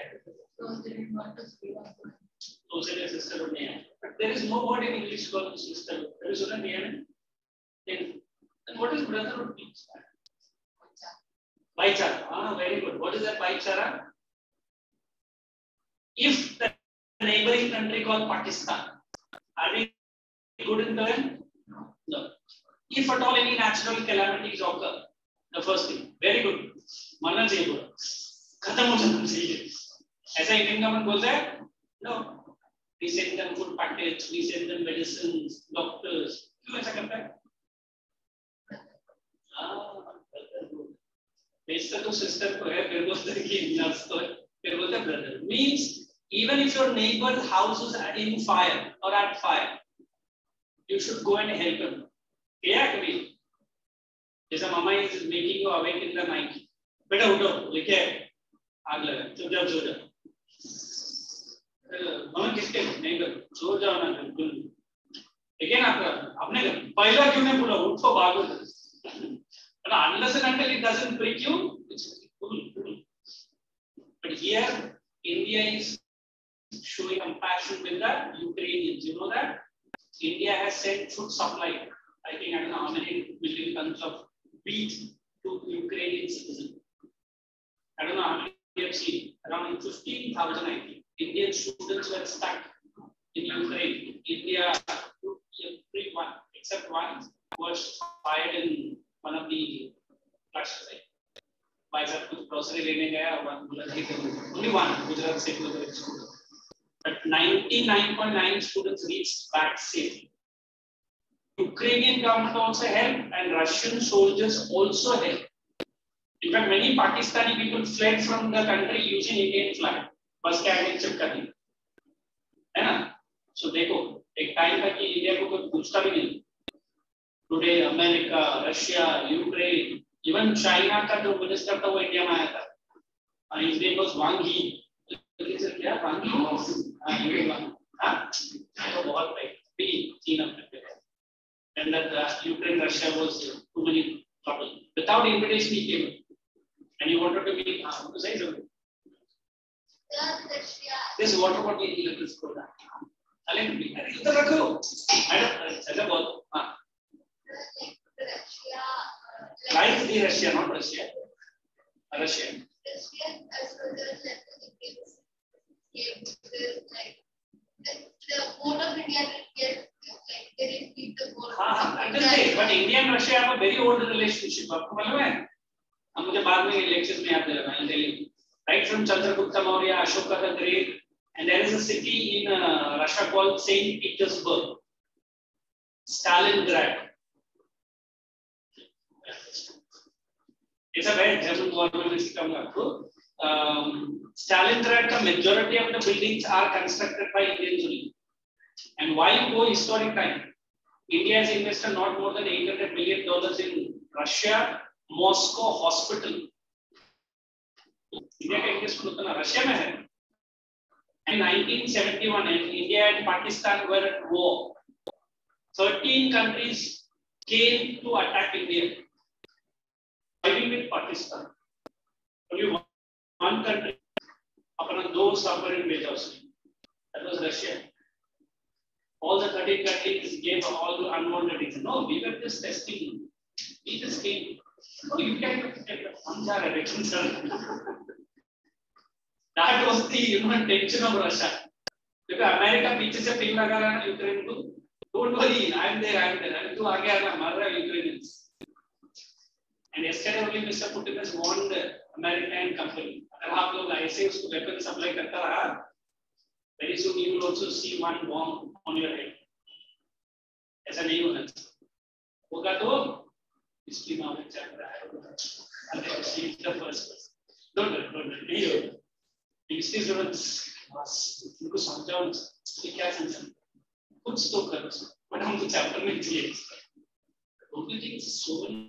तो उसे sisterhood नहीं है. But there is no word in English called sisterhood. Have you seen it? Then, then what is brotherhood means? Bhaichara. Ah, very good. What is that bhaichara? If the neighboring country called Pakistan, are we good in them? No. If at all any natural calamities occur, the first thing, very good. मरना चाहिए पूरा, खत्म हो जाना चाहिए. ऐसा Indian government बोलता है? No. We send them food packets, we send them medicines, doctors. क्यों ऐसा करता है? हाँ, बेचता तो सिस्टर को है, फिर बोलता है कि नर्स तो है, फिर बोलता है brother. Means even if your neighbor's house is in fire or at fire, you should go and help him. Yeah, कभी जैसा मामा is making you awake in the night. बेटा उठो, लेके आग लगा, चुपचाप सो जाओ. मामा किसके नहीं कर, सो जाओ ना बिल्कुल. लेकिन आपका अपने घर पहला क्यों नहीं बोला उठो भागो. But unless and until it doesn't prick you, it's cool, cool. But here India is showing compassion with the Ukrainians. You know that India has sent food supply. I think I don't know how many million tons of wheat to Ukrainian citizens. I don't know how many you have seen. Around fifteen thousand, I think. Indian students were stuck in Ukraine. India, everyone except one was fired in one of the Lakshya भाई साहब कुछ grocery लेने गया one बोला ठीक है only one Gujarat से Gujarat student but ninety-nine point nine students reached back safely. Ukrainian government also helped and Russian soldiers also helped. In fact, many Pakistani people fled from the country using Indian flag. बस क्या है check करनी है ना? So देखो एक time था कि इंडिया को कोई पूछता भी नहीं. Today America, Russia, Ukraine, even China का जो मिनिस्टर था वो इंडिया में आया था. And his name was Wang Yi. क्या Wang Yi? हाँ ये Wang. हाँ तो बहुत भाई भी चीन अपने पे. And that uh, Ukraine, Russia was too many trouble. Without invitation he came. And he wanted to be. हाँ तो सही समझे. This water bottle in the school. अरे इधर रखो. अरे चलो बहुत. हाँ. Like the Russia, not Russia. Russia. Russian soldiers left the Indians came like the board of India get like they didn't keep the board. हाँ हाँ understand. But India and Russia have a very old relationship. आपको मालूम है? हम मुझे बाद में lectures में याद दिलाना है Delhi. Right from Chandragupta Maurya, Ashoka the Great, and there is a city in uh, Russia called Saint Petersburg, Stalingrad. It's a very German government system. Um, Stalingrad, the majority of the buildings are constructed by Indians only. And why you go historic time? India has invested not more than eight hundred million dollars in Russia, Moscow hospital. India का investment उतना Russia में है. In nineteen seventy-one, India and Pakistan were at war. thirteen countries came to attack India. Fighting with Pakistan. Only one, one country. अपना दो submarine भेजा उसने. That was Russia. All the thirteen countries gave all the unwanted reasons. No, we were just testing. We just came. No, you can't get one direction, sir. That was the you know tension of Russia. Because America पीछे से pin लगा रहा है Ukraine को. Don't worry, I am there, I am there. अरे तू आगे आना मार रहा है Ukrainians. And yesterday only Mister Putin has warned the American company. अगर आप लोग ऐसे उसको weapon supply करता रहा, very soon you will also see one bomb on your head. ऐसा नहीं होना चाहिए. होगा तो इसकी मामले चल रहा है. अरे she is the first person. Don't worry, don't worry. नहीं होगा. इसकी जरूरत बस उनको समझाओ कि क्या समझाओ. कुछ तो करो. बट हमको चैप्टर में चाहिए. Don't you think so many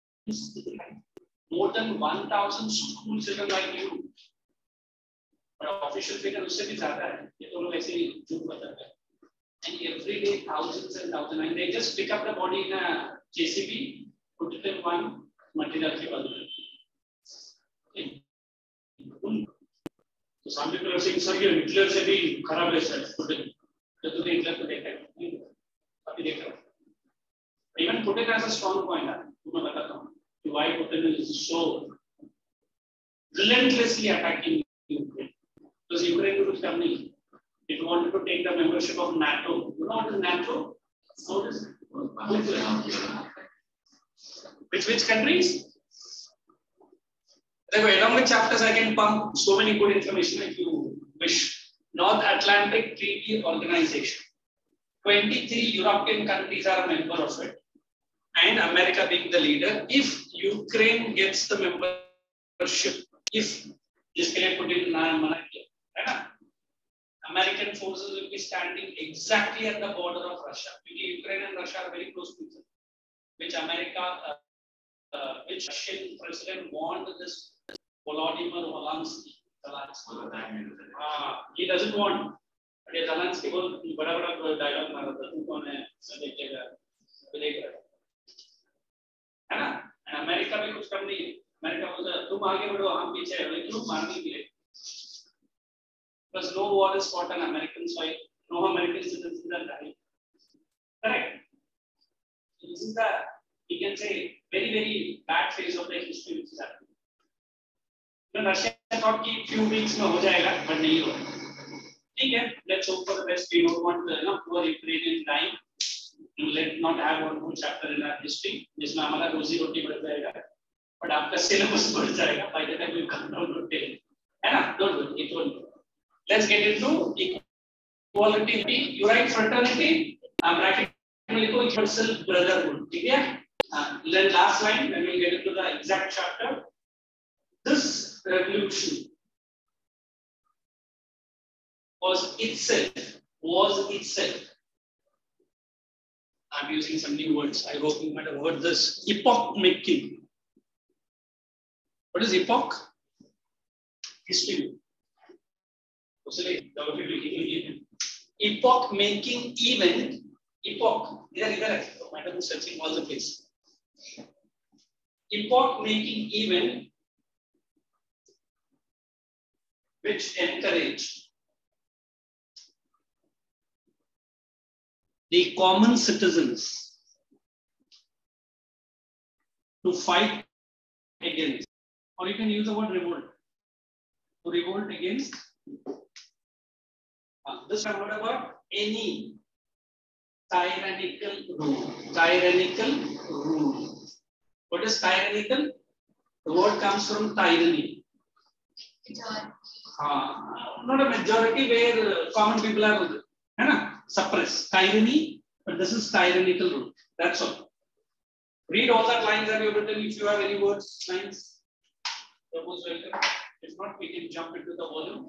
more than one thousand schools even like you? But official figure उससे भी ज़्यादा है. ये तो लोग ऐसे ही झूठ बताते हैं. And every day thousands and thousands, and they just pick up the body in a J C B, put it in one material के बाद. So some people are saying, sir, ये Hitler से भी खराब है sir. Put it. तो तूने Hitler को देखा है? नहीं. अभी देख रहा हूँ. Even Putin has a strong point. तुम्हें बताता हूँ. Why Putin is so relentlessly attacking Ukraine? Because Ukraine को कुछ करना नहीं. It wanted to take the membership of NATO. You know what is NATO? What is it? Which which countries? Along with chapters, I can pump so many good information if you wish. North Atlantic Treaty Organization. twenty-three European countries are a member of it. And America being the leader, if Ukraine gets the membership, if जिसके लिए Putin ना मना किया, है ना? American forces will be standing exactly at the border of Russia. Because Ukraine and Russia are very close to each other. Which America, uh, uh, which Russian president warned this Volodymyr Zelensky. Ah, he doesn't want. But Zelensky बहुत बड़ा बड़ा dialogue मारा था. तू कौन है? मैं देखेगा, देखेगा. है ना? अमेरिका भी कुछ कम नहीं है. अमेरिका बोलता है तुम आगे बढ़ो हम पीछे हैं. लेकिन लोग मारने के लिए. Because no war is fought on American soil. No American citizens are dying. Correct. So this is the we can say very very bad phase of the history which is happening. So Russia thought कि few weeks में हो जाएगा, but नहीं हो. ठीक है. Let's hope for the best. We don't want the you know poor Ukrainians dying. Let not have one more chapter in our history जिसमें हमारा रोजी रोटी बढ़ जाएगा. but आपका syllabus बढ़ जाएगा by the time you come down to ten, है ना? Don't worry, it won't. Let's get into equality. You write fraternity, uh, bracket में लिखो universal brotherhood, ठीक है? Uh, then last line, when we get into the exact chapter, this revolution was itself, was itself. I'm using some new words. I hope you might have heard this. Epoch making. What is epoch? History. Epoch making event. Epoch. Either, either. Madam is searching all the place. Epoch making event which encouraged the common citizens to fight against, or you can use the word revolt, to revolt against. Uh, this I heard about any tyrannical rule. Tyrannical rule. What is tyrannical? The word comes from tyranny. Uh, not a majority where uh, common people are uh, suppressed. Tyranny, but this is tyrannical rule. That's all. Read all that lines that you have written. If you have any words, lines, you're most welcome. If not, we can jump into the volume.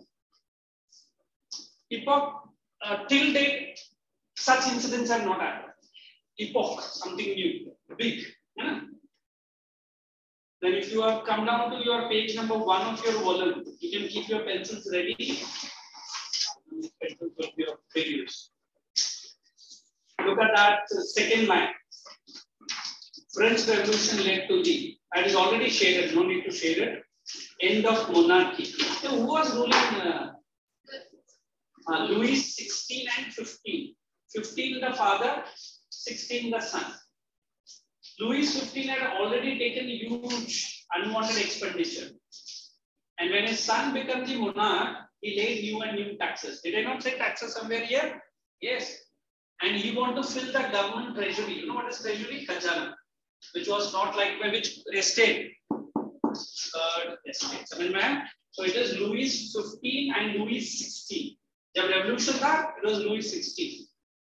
Epoch, uh, till date, such incidents have not happened. Epoch, something new, big. Yeah? Then if you have come down to your page number one of your volume, you can keep your pencils ready. Pencils will be of failures. Look at that second line. French Revolution led to the, that is already shaded, no need to shade it. End of monarchy. So who was ruling? Uh, uh, Louis sixteen and fifteen. fifteen the father, sixteen the son. Louis fifteen had already taken huge unwanted expenditure. And when his son became the monarch, he laid new and new taxes. Did I not say taxes somewhere here? Yes. And he wanted to fill the government treasury. You know what is treasury? Khajana. Which was not like by which estate? Third estate. So it is Louis fifteen and Louis sixteen. When revolution था, it was Louis sixteen.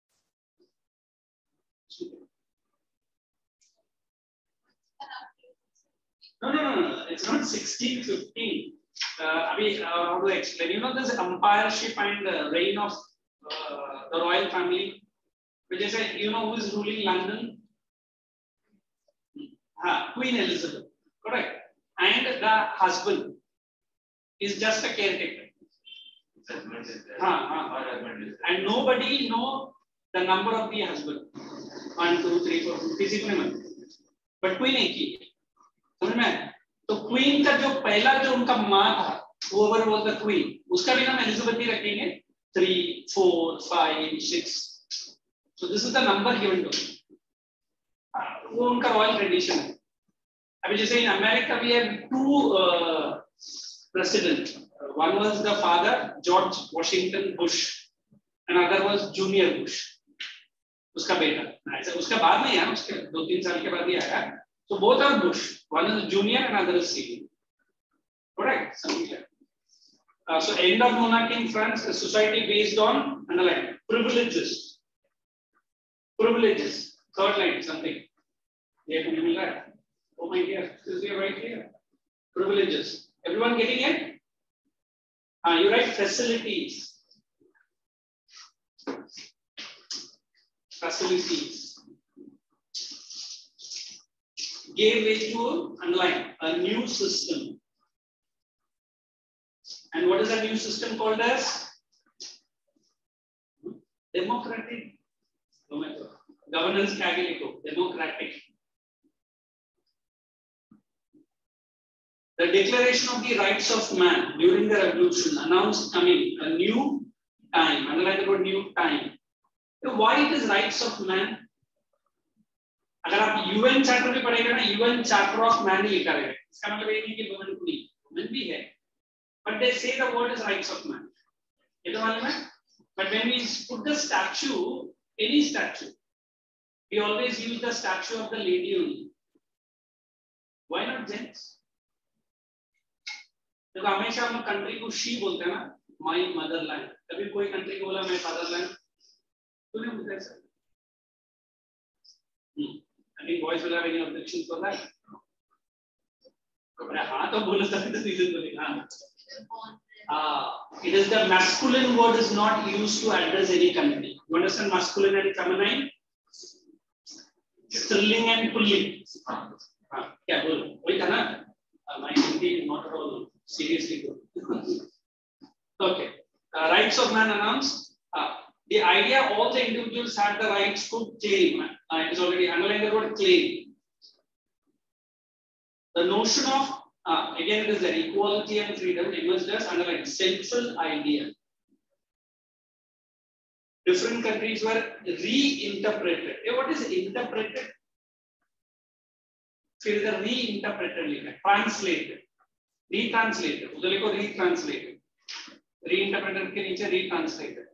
No, no, no, no. It's not sixteen, fifteen. Uh, I mean, uh, how to explain? You know, this umpireship and uh, reign of uh, the royal family. Which is, you know, who is ruling London? Ah, Queen Elizabeth, correct. And the husband is just a caretaker. Ah, ah. And nobody know the number of the husband. One, two, three, four, physically. But Queen एक ही समझ में? तो Queen का जो पहला जो उनका माँ था, whoever was the Queen, उसका भी नाम Elizabeth ही रखेंगे. Three, four, five, six. So this is the number given to them. वो उनका रॉयल ट्रेडिशन है. अभी जैसे in America we have two uh, presidents. One was the father George Washington Bush, and other was Junior Bush. उसका बेटा. ऐसा उसका बाद में यार उसके दो तीन साल के बाद ही आया. So both are Bush. One is junior and other is senior. Correct. Something like that. Uh, so end of monarchy in France, a society based on underline privileges. Privileges. Third line something. Yeah, you will write. Oh my dear, this is right here. Privileges. Everyone getting it? Uh, you write facilities. Facilities. Gave way to underline a new system. And what is a new system called as? Democratic. Governance democratic. The Declaration of the Rights of Man during the Revolution announced coming a new time. Underline the word new time. So why it is rights of man? अगर आप U N charter में पढ़ेगा ना, U N charter of man ही लिखा रहेगा. इसका मतलब ये नहीं कि वुमेन को नहीं, वुमेन भी है. But they say the word is rights of man. ये तो मालूम है? But when we put the statue, any statue, we always use the statue of the lady only. Why not gents? देखो हमेशा हम कंट्री को शी बोलते हैं ना, माई मदरलैंड. कभी कोई कंट्री को बोला मैं फादरलैंड तो नहीं बोलते sir. I think boys will have any objection for that. अरे हाँ तो बोलो तभी तो रीजन बोलेगा. हाँ. Ah, it is the masculine word is not used to address any country. You understand masculine and feminine? Sterling and pulling. हाँ, क्या बोल? वही था ना? My Hindi is not at all seriously good. Okay. Uh, rights of man announced. Uh, the idea all the individuals had the rights to claim. Uh, it is already underlined the word claim. The notion of Uh, again, it is there, equality and freedom emerged as underlined central idea. Different countries were reinterpreted. Hey, what is interpreted? फिर इधर reinterpreted लिखा है, translated, retranslated. उधर लिखो retranslated. Reinterpreted के नीचे retranslated.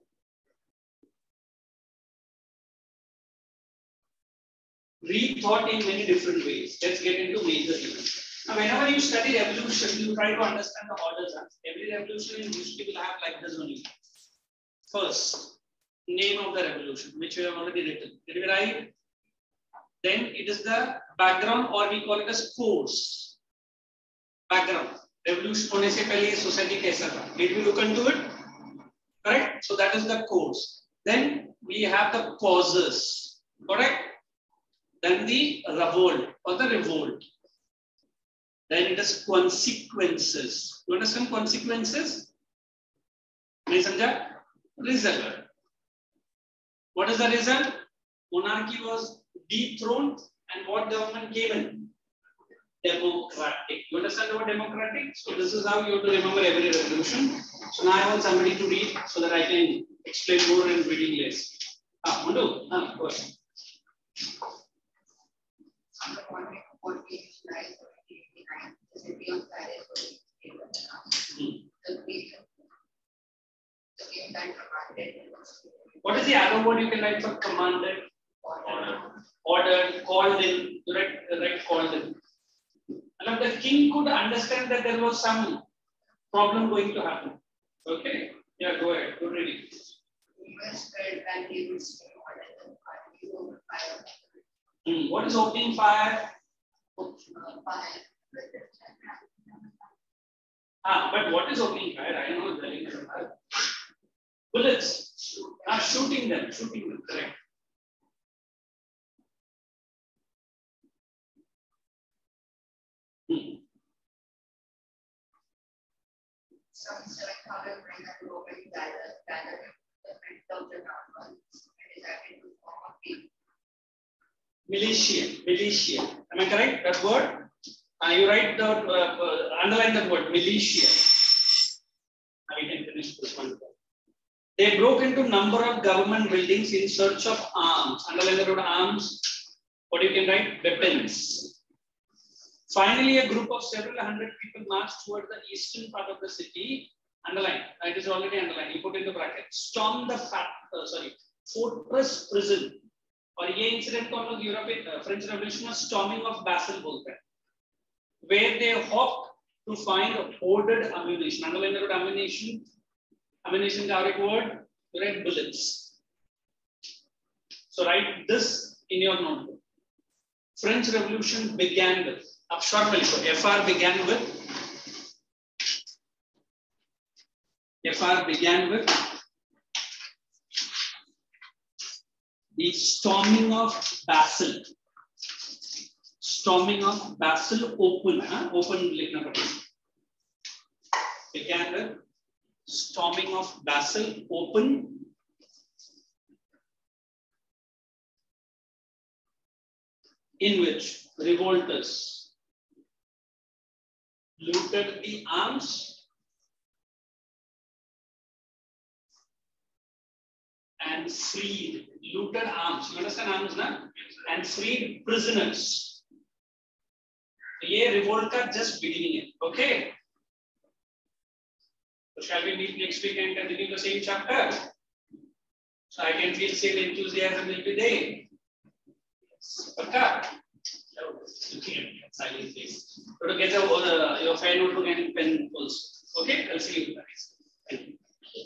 Rethought in many different ways. Let's get into major events. Now, whenever you study revolution, you try to understand the orders. Every revolution in history will have like this only. First, name of the revolution, which we have already written. Did we write? Then it is the background, or we call it as cause. Background. Revolution होने से पहले society कैसा था? Did we look into it? Correct. So that is the cause. Then we have the causes. Correct. Then the revolt or the revolt. Then it is consequences. You understand consequences? नहीं समझा? Result. What is the result? Monarchy was dethroned, and what government came in? Democratic. You understand the word democratic? So this is how you have to remember every revolution. So now I want somebody to read so that I can explain more and reading less. Ah, Mundu. Ah, go ahead. What is the other word you can write for commanded? Ordered. Ordered, called in, right, right, called in. And the king could understand that there was some problem going to happen. Okay? Yeah, go ahead. Good reading. Hmm. What is opening fire? Ah, but what is opening fire? I don't know the fire. Bullets. Ah, shooting them, shooting them, correct. Hmm. Some seven hundred bring a Roman gather, gather the print of the numbers, and is added to form of people. Militia, militia. Am I correct? That word? Uh, you write the, uh, uh, underline that word, militia. Now we can finish this one. They broke into a number of government buildings in search of arms. Underline the word arms. What you can write? Weapons. Finally, a group of several hundred people marched toward the eastern part of the city. Underline. It is already underlined. You put in the bracket. Storm the fat, uh, sorry, fortress prison. और ये incident को हम लोग European French revolution में storming of Bastille बोलते हैं, where they hoped to find hoarded ammunition. Underline the word ammunition. Ammunition का और एक word, red bullets. So write this in your notebook. French Revolution began with. अब short में लिखो. F R began with. F R began with. The storming of Basel. Storming of Basel open, huh? Open लिखना पड़ेगा. Began with storming of Basel open. In which revolters looted the arms and freed, looted arms. You understand arms, na? And freed prisoners. So, ये revolt का just beginning है. Okay. So, shall we meet next week and continue the same chapter? So, I can feel same enthusiasm will be there. Okay. silent please. So to get a, uh, your fair notebook and pen also. Okay, I'll see you guys. Thank you.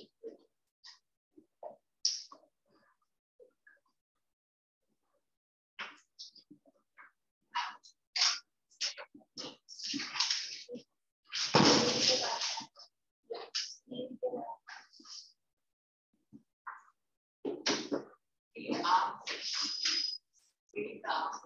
Yeah.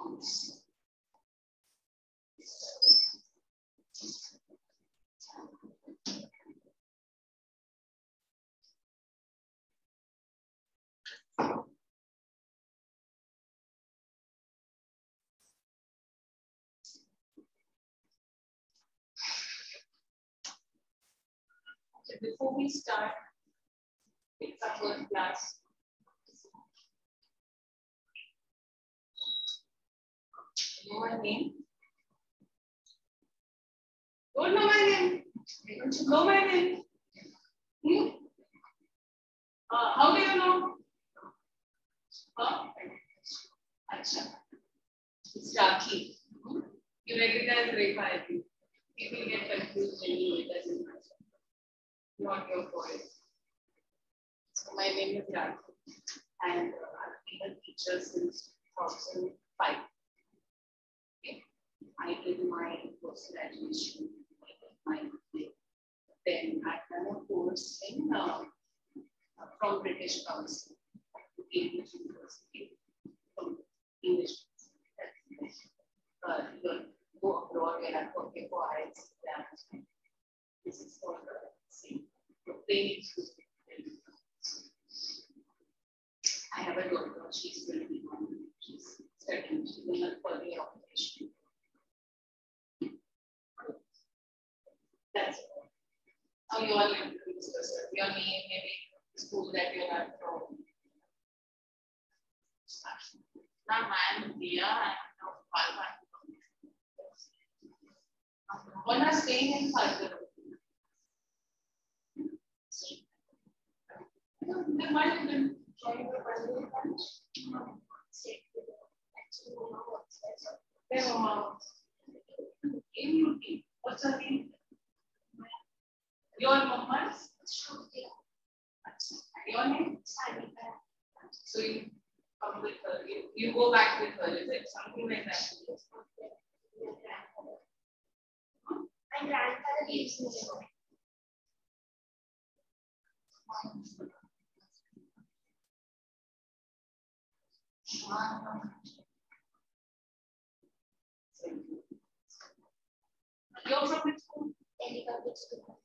monks. So before we start, it's our first class. Know my name? Don't know my name? Don't you know my name? Hmm? Uh, how do you know? Huh? Achha. It's Rakhi. Hmm? You recognize Rekha, I think. People get confused when you it doesn't matter. Not your fault. So my name is Rakhi, and uh, I've been a teacher since two thousand five. Okay. I did my post graduation, my then I done a course in uh, from British Council, Cambridge University, from English. Uh, you go abroad and I work for I E L T S exams. This is for the same. They I have a daughter, she's twenty-one, she's studying, she's in a further occupation. That's all. Now you are going to discuss your name, maybe the school that you are from. Now I am Dia, I am from Palma. One are staying in Palma. They might even join the Palma branch. What's her name? Your mama's? Your name? So you come with her, you, you go back with her, is it something like that? My grandfather lives in New York. You're from which school? Delhi Public School.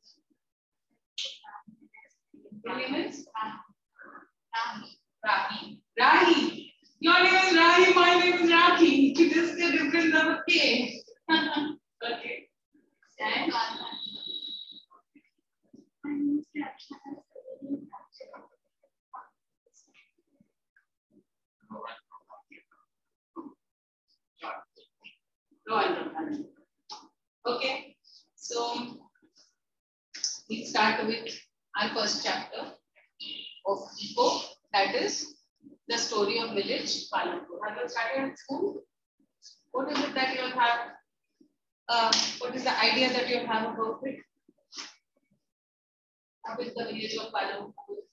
Your name is? Rahi. Rahi. Rahi. Your name is Rahi, my name is Rakhi. You just get different number K. Okay. And okay, so we start with our first chapter of Eco, that is the story of village Palampur. Have you started at school? What is it that you have? Uh, what is the idea that you have about it? What is the village of Palampur?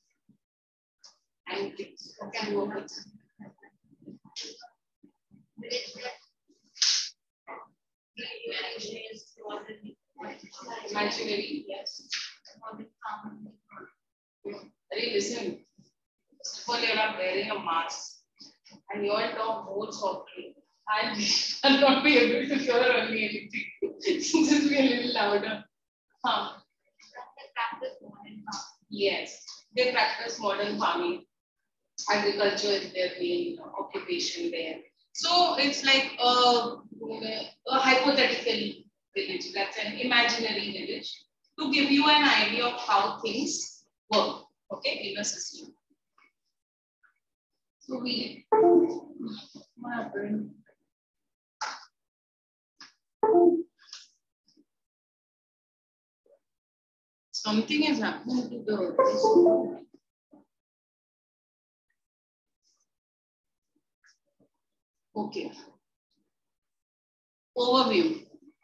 And it's okay, go ahead. Imaginary, yes. Hey, listen. First of all, you are wearing a mask and you all talk more softly. I'll not be able to hear only anything. Just be a little louder. Huh. Yes, they practice modern farming. Agriculture is their main occupation there. So it's like a, a hypothetical village, that's an imaginary village, to give you an idea of how things work, okay, in a system. So we, what happened? Something is happening to the. Okay. Overview.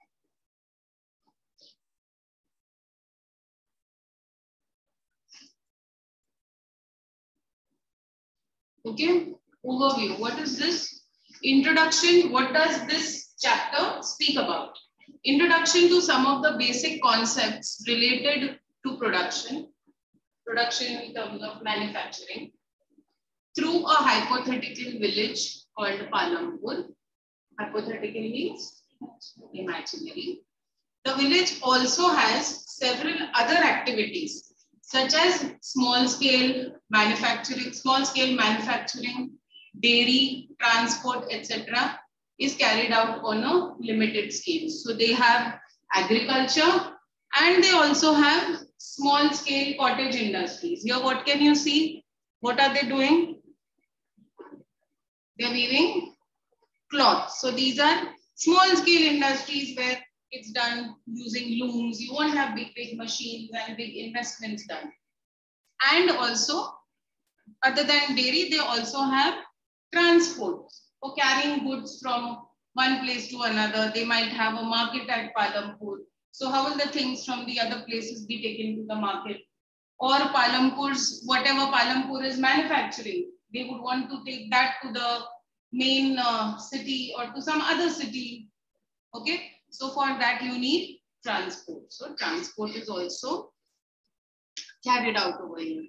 Okay. Overview. What is this? Introduction. What does this chapter speak about? Introduction to some of the basic concepts related to production. Production in terms of manufacturing. Through a hypothetical village called Palampur. Hypothetical means imaginary. The village also has several other activities such as small scale manufacturing, small scale manufacturing, dairy, transport, et cetera is carried out on a limited scale. So they have agriculture and they also have small scale cottage industries. Here, what can you see? What are they doing? They're weaving cloth. So these are small scale industries where it's done using looms. You won't have big, big machines and big investments done. And also, other than dairy, they also have transport for carrying goods from one place to another. They might have a market at Palampur. So how will the things from the other places be taken to the market? Or Palampur's, whatever Palampur is manufacturing, they would want to take that to the main uh, city or to some other city. Okay, so for that you need transport. So transport is also carried out over here.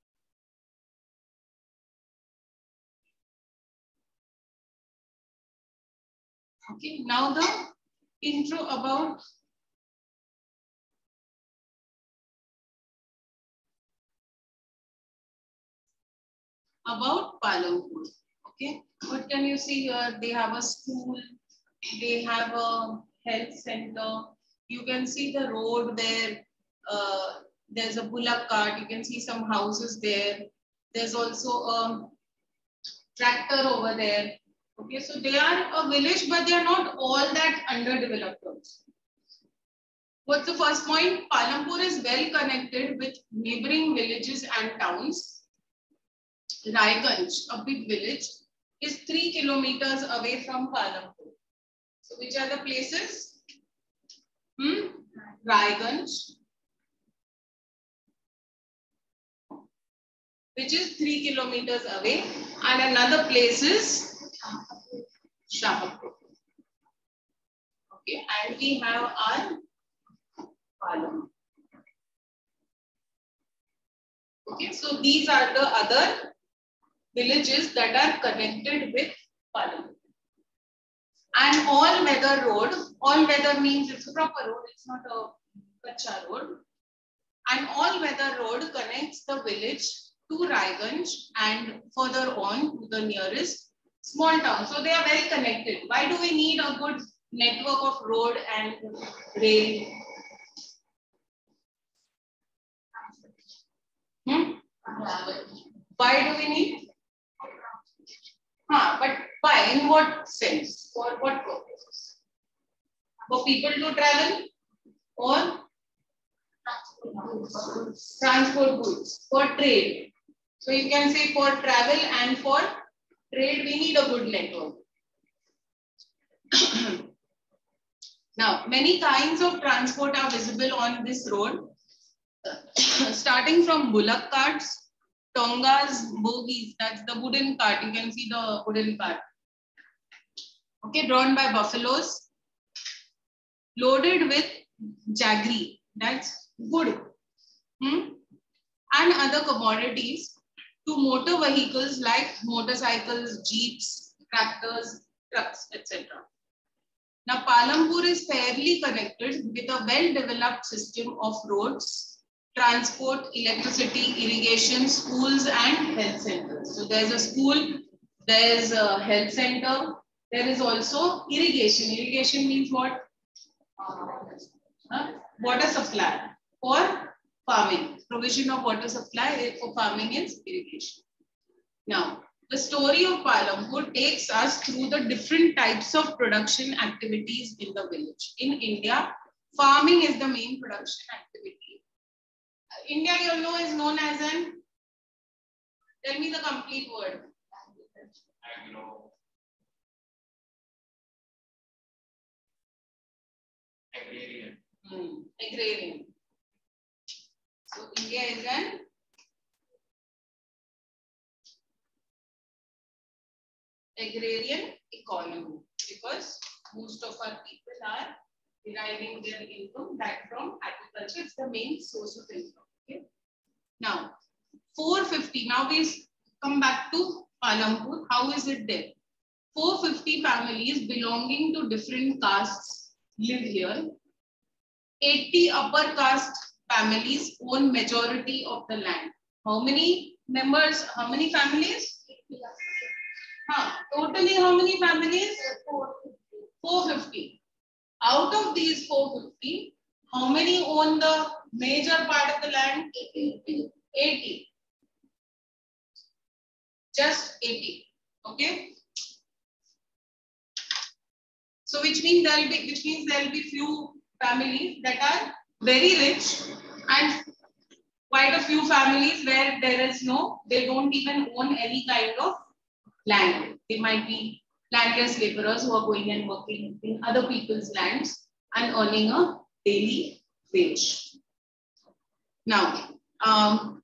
Okay, now the intro about about Palampur. Okay, what can you see here? They have a school, they have a health center. You can see the road there. Uh, there's a bullock cart. You can see some houses there. There's also a tractor over there. Okay, so they are a village, but they are not all that underdeveloped also. What's the first point? Palampur is well connected with neighboring villages and towns. Raiganj, a big village, is three kilometers away from Palampur. So which are the places? Hmm? Raiganj, which is three kilometers away, and another place is Shahapur. Okay, and we have our Palampur. Okay, so these are the other villages that are connected with Palampur. And all weather road, all weather means it's a proper road, it's not a kacha road. And all weather road connects the village to Raiganj and further on to the nearest small town. So they are very connected. Why do we need a good network of road and rail? Hmm? Why do we need? Huh, but why? In what sense? For what purposes? For people to travel or transport goods, for trade. So you can say for travel and for trade, we need a good network. Now, many kinds of transport are visible on this road, starting from bullock carts, tongas, bogies, that's the wooden cart. You can see the wooden cart. Okay, drawn by buffaloes, loaded with jaggery, that's wood, hmm? and other commodities, to motor vehicles like motorcycles, jeeps, tractors, trucks, et cetera. Now, Palampur is fairly connected with a well-developed system of roads, transport, electricity, irrigation, schools, and health centers. So there's a school, there's a health center, there is also irrigation. Irrigation means what? Uh, water supply for farming. Provision of water supply for farming is irrigation. Now, the story of Palampur takes us through the different types of production activities in the village. In India, farming is the main production activity. India, you know, is known as an, tell me the complete word. Agro. Agrarian. Hmm. Agrarian. So India is an agrarian economy because most of our people are deriving their income back from agriculture. It's the main source of income. Okay. Now, four fifty. Now we come back to Palampur. How is it there? four hundred fifty families belonging to different castes live here. eighty upper caste families own majority of the land. How many members, how many families? Huh. Totally how many families? four hundred fifty. Out of these four hundred fifty, how many own the major part of the land? eighty. Just eighty. Okay. So which means there will be which means there will be few families that are very rich and quite a few families where there is no, they don't even own any kind of land. They might be landless laborers who are going and working in other people's lands and earning a daily wage. Now, um,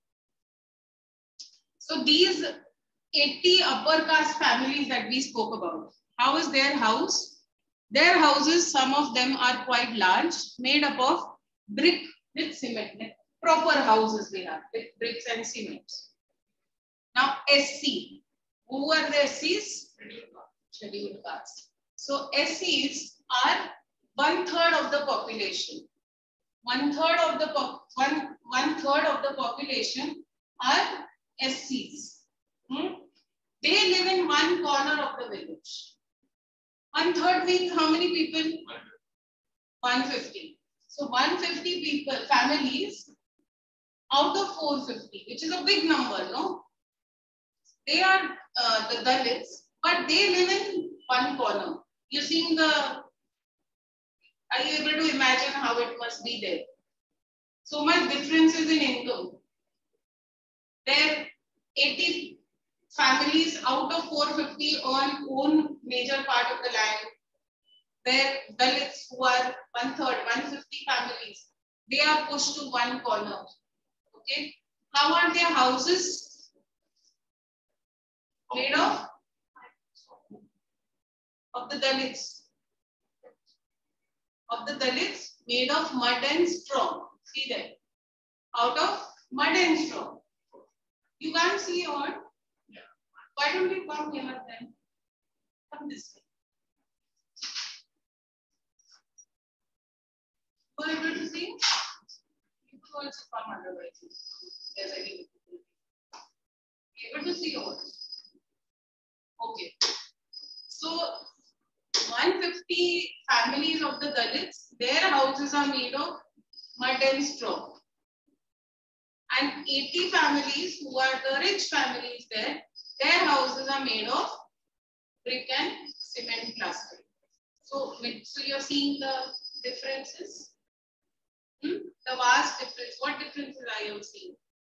so these eighty upper caste families that we spoke about, how is their house? Their houses, some of them are quite large, made up of brick with cement. Proper houses they are, with bricks and cement. Now, S C. Who are the S Cs? Scheduled caste. So, S Cs are one third of the population. One third of the pop, one one third of the population are S Cs. Hmm? They live in one corner of the village. One third means how many people? one hundred fifty. So one hundred fifty people, families out of four hundred fifty, which is a big number, no? They are uh, the Dalits, but they live in one corner. You see the, are you able to imagine how it must be there? So much differences in income. There eighty families out of four hundred fifty earn own major part of the land. Where Dalits who are one third, one hundred fifty families, they are pushed to one corner. Okay. How are their houses made of? Of the Dalits. Of the Dalits made of mud and straw. See that? Out of mud and straw. You can't see all. Yeah. Why don't you come here then? Come this way. You are able to see? You could also come otherwise. There's any able to see all. Okay. So one hundred fifty families of the Dalits, their houses are made of mud and straw. And eighty families who are the rich families there, their houses are made of brick and cement plaster. So, so you're seeing the differences? Hmm? The vast difference. What differences are you seeing?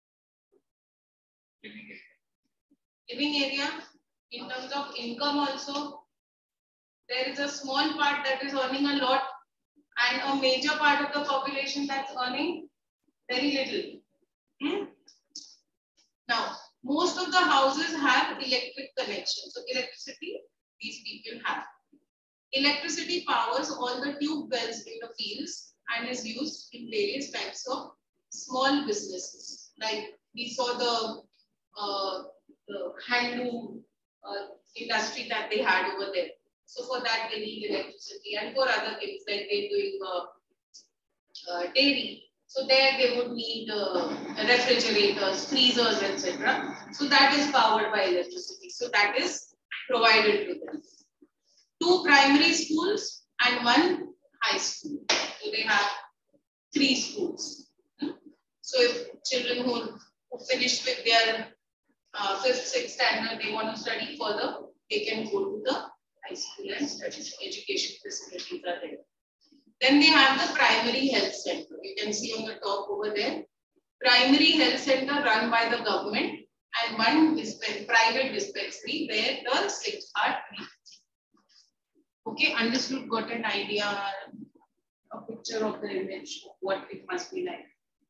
Living area. Living area. In terms of income also, there is a small part that is earning a lot and a major part of the population that's earning very little. Hmm? Now, most of the houses have electric connection. So, electricity, these people have. Electricity powers all the tube wells in the fields and is used in various types of small businesses. Like we saw the, uh, the handloom uh, industry that they had over there. So for that they need electricity, and for other things like they're doing uh, uh, dairy. So there they would need uh, refrigerators, freezers, et cetera. So that is powered by electricity. So that is provided to them. Two primary schools and one high school. So they have three schools. So if children who, who finished with their uh, fifth, sixth standard, they want to study further, they can go to the high school and study. Education facilities are there. Then they have the primary health center. You can see on the top over there. Primary health center run by the government and one dispen private dispensary where the sick are treated. Okay, understood, got an idea, a picture of the image, of what it must be like.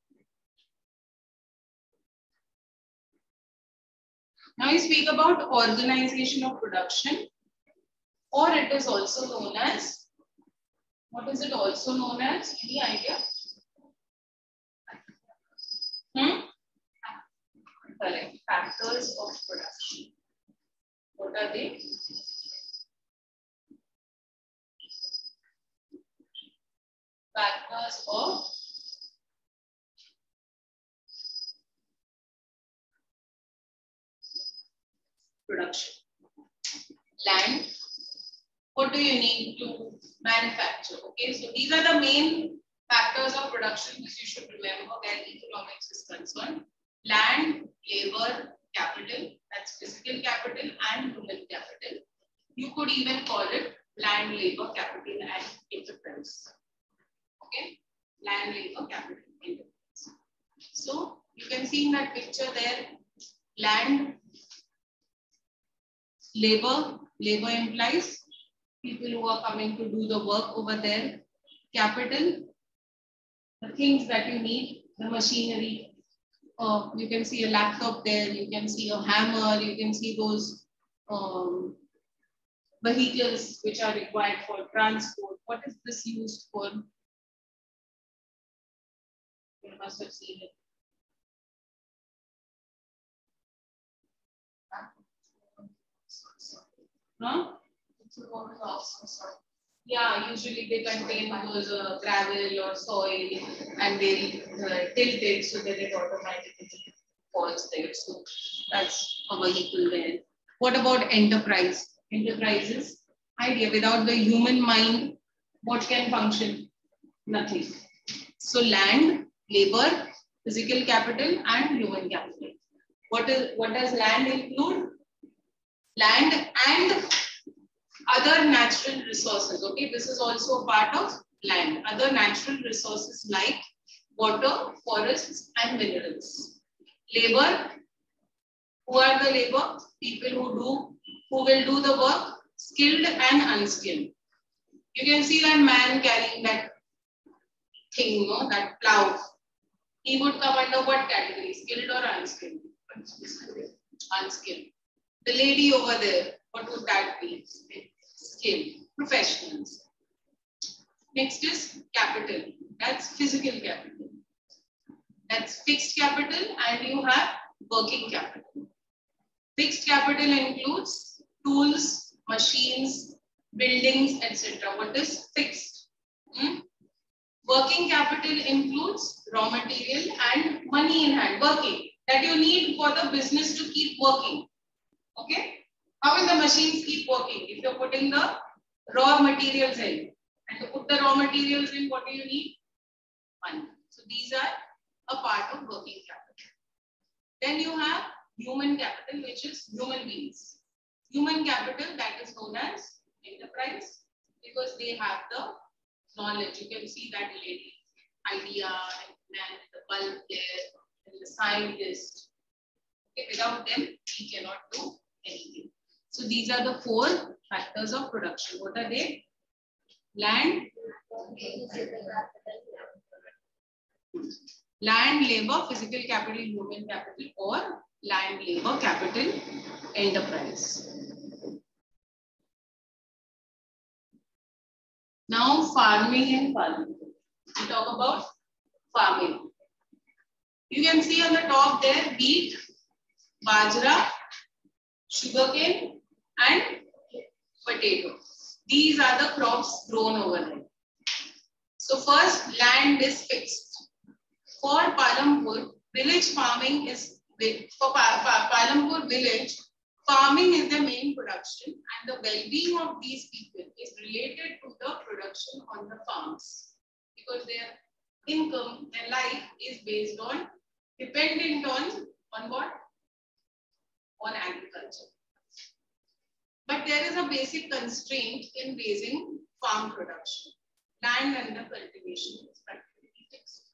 Now we speak about organization of production, or it is also known as, what is it also known as? Any idea? Hmm? Correct. Factors of production. What are they? factors of production. Land. What do you need to manufacture? Okay, so these are the main factors of production which you should remember where economics is concerned. Land, labor, capital, that's physical capital and human capital. You could even call it land, labor, capital and enterprise. Okay, land, labor, capital, enterprise. So you can see in that picture there, land, labor, labor implies people who are coming to do the work over there. Capital, the things that you need, the machinery. Uh, you can see a laptop there, you can see a hammer, you can see those um, vehicles which are required for transport. What is this used for? You must have seen it. Huh? Yeah, usually they contain those uh, gravel or soil and they uh, tilt it so that it automatically falls there. So that's a vehicle there. What about enterprise? Enterprises, idea. Without the human mind, what can function? Nothing. So land, labor, physical capital and human capital. What is what does land include? Land and other natural resources. Okay, this is also a part of land. Other natural resources like water, forests and minerals. Labor. Who are the labor? People who do, who will do the work, skilled and unskilled. You can see that man carrying that thing, no, that plow. He would come under what category? Skilled or unskilled? Unskilled. The lady over there, what would that be? Skilled. Professionals. Next is capital. That's physical capital. That's fixed capital and you have working capital. Fixed capital includes tools, machines, buildings, et cetera. What is fixed? Hmm? Working capital includes raw material and money in hand, working, that you need for the business to keep working. Okay? How will the machines keep working? If you're putting the raw materials in, and to put the raw materials in, what do you need? Money. So these are a part of working capital. Then you have human capital, which is human beings. Human capital, that is known as enterprise, because they have the knowledge. You can see that lady, idea, and the bulb there, and the scientist. Okay, without them, we cannot do anything. So these are the four factors of production. What are they? Land, land, labor, physical capital, human capital, or land, labor, capital, enterprise. Now farming and farming. We talk about farming. You can see on the top there wheat, bajra, sugarcane and potato. These are the crops grown over there. So first, land is fixed. For Palampur, village farming is, for Palampur village, farming is the main production and the well-being of these people is related to the production on the farms. Because their income, their life is based on, dependent on, on what? On agriculture. But there is a basic constraint in raising farm production. Land under cultivation is practically fixed.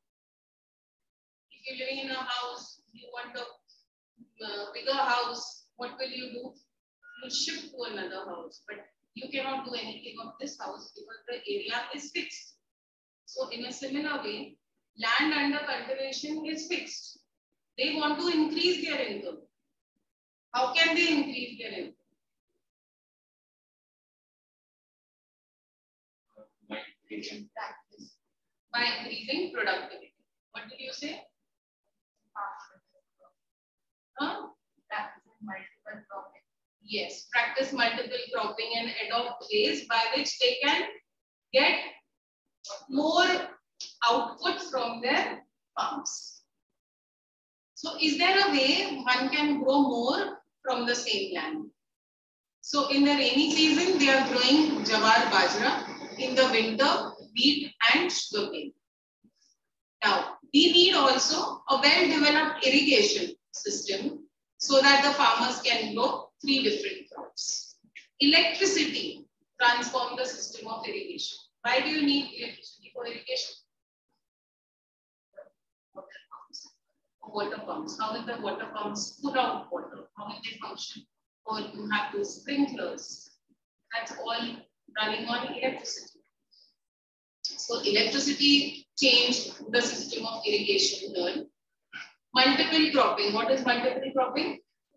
If you're living in a house, you want a uh, bigger house, what will you do? You shift to another house, but you cannot do anything of this house because the area is fixed. So in a similar way, land under cultivation is fixed. They want to increase their income. How can they increase their income? By increasing practice. By increasing productivity. What did you say? Huh? Practice multiple cropping. Yes, practice multiple cropping and adopt ways by which they can get more output from their farms. So is there a way one can grow more from the same land? So in the rainy season, they are growing jawar bajra. In the winter, wheat and sugarcane. Now, we need also a well-developed irrigation system so that the farmers can grow three different crops. Electricity transforms the system of irrigation. Why do you need electricity for irrigation? Water pumps. How will the water pumps put out water? How will they function? Or you have those sprinklers. That's all running on electricity. So electricity changed the system of irrigation here. Multiple cropping. What is multiple cropping?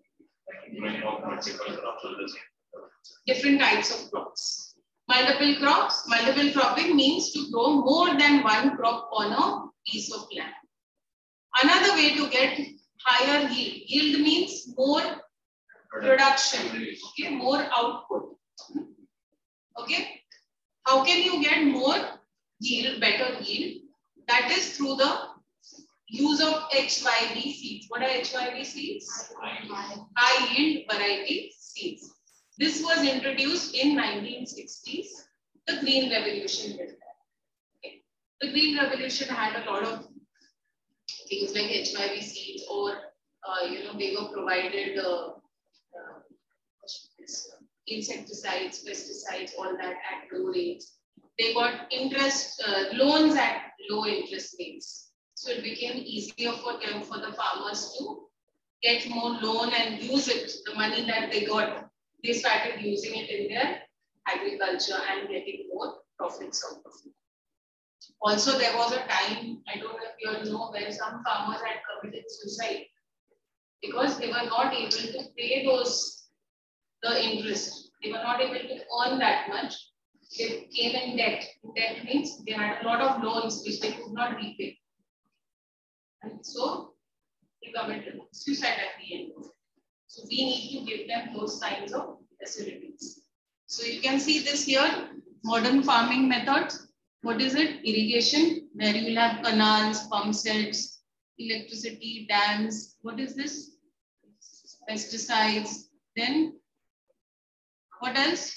Different types of crops. Multiple crops. Multiple cropping means to grow more than one crop on a piece of land. Another way to get higher yield. Yield means more production. Okay, more output. Okay. How can you get more yield, better yield? That is through the use of H Y V seeds. What are H Y V seeds? High yield variety seeds. This was introduced in nineteen sixties. The Green Revolution did that. Okay. The Green Revolution had a lot of things like H Y V seeds, or uh, you know, they were provided uh, uh, insecticides, pesticides, all that at low rates. They got interest uh, loans at low interest rates. So it became easier for them, for the farmers to get more loan and use it. The money that they got, they started using it in their agriculture and getting more profits out of it. Also, there was a time, I don't know if you all know, where some farmers had committed suicide because they were not able to pay those, the interest. They were not able to earn that much. They came in debt. Debt means they had a lot of loans which they could not repay. And so they committed suicide at the end of it. So we need to give them those kinds of facilities. So you can see this here, modern farming methods. What is it? Irrigation, where you will have canals, pump sets, electricity, dams. What is this? Pesticides. Then what else?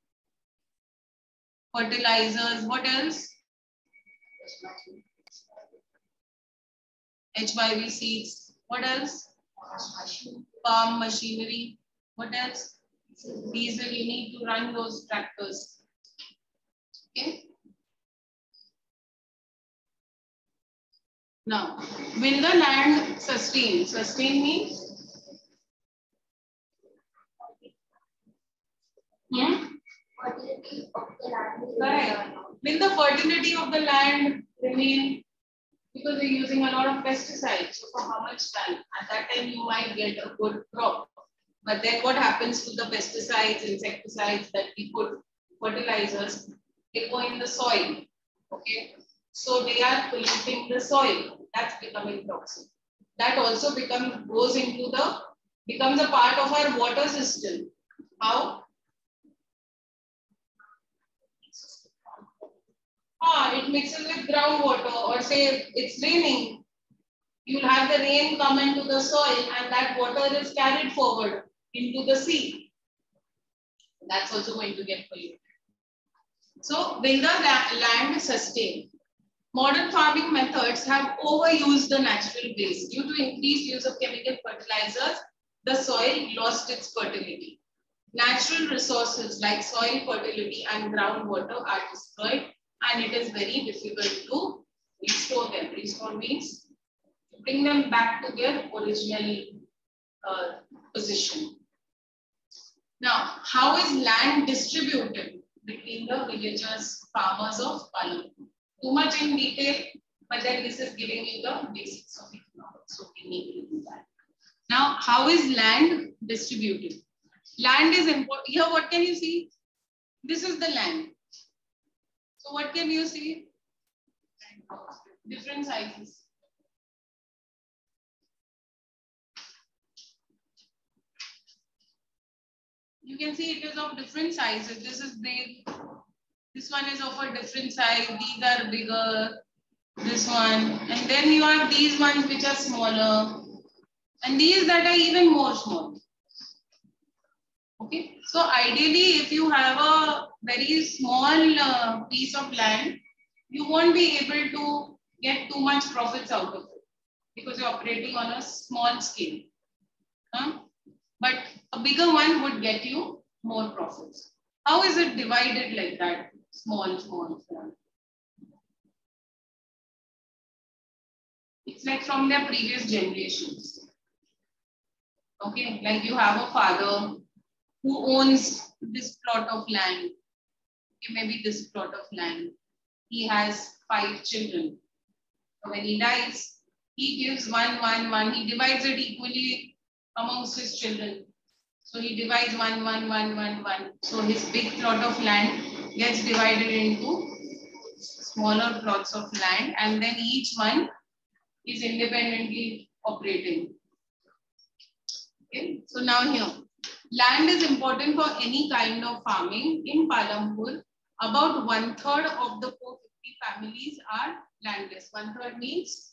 Fertilizers. What else? H Y V seeds. What else? Farm machinery. What else? Diesel. You need to run those tractors. Okay. Now, will the land sustain? Sustain means? Hmm? Fertility of the land. Correct. Will the fertility of the land remain? Because you're using a lot of pesticides. So for how much time? At that time, you might get a good crop. But then what happens to the pesticides, insecticides that we put, fertilizers? They go in the soil. Okay. So they are polluting the soil. That's becoming toxic. That also becomes goes into the becomes a part of our water system. How? Ah, it mixes with groundwater, or say it's raining. You'll have the rain come into the soil, and that water is carried forward into the sea. That's also going to get polluted. So will the land sustain? Modern farming methods have overused the natural base. Due to increased use of chemical fertilizers, the soil lost its fertility. Natural resources like soil fertility and groundwater are destroyed, and it is very difficult to restore them. Restore means to bring them back to their original uh, position. Now, how is land distributed between the villagers, farmers of Palanpur? Too much in detail, but then this is giving you the basics of economics. So we need to do that. Now, how is land distributed? Land is important. Here, what can you see? This is the land. So what can you see? Different sizes. You can see it is of different sizes. This is big. This one is of a different size. These are bigger. this one, and then you have these ones which are smaller, and these that are even more small. Okay, so ideally, if you have a very small uh, piece of land, you won't be able to get too much profits out of it because you're operating on a small scale. Huh? But a bigger one would get you more profits. How is it divided like that? Small, small, small. It's like from their previous generations. Okay, like you have a father who owns this plot of land. Okay, maybe this plot of land. He has five children. So when he dies, he gives one, one, one. He divides it equally amongst his children. So he divides one, one, one, one, one. So his big plot of land gets divided into smaller plots of land, and then each one is independently operating. Okay, so now here, land is important for any kind of farming. In Palampur, about one third of the four hundred fifty families are landless. One third means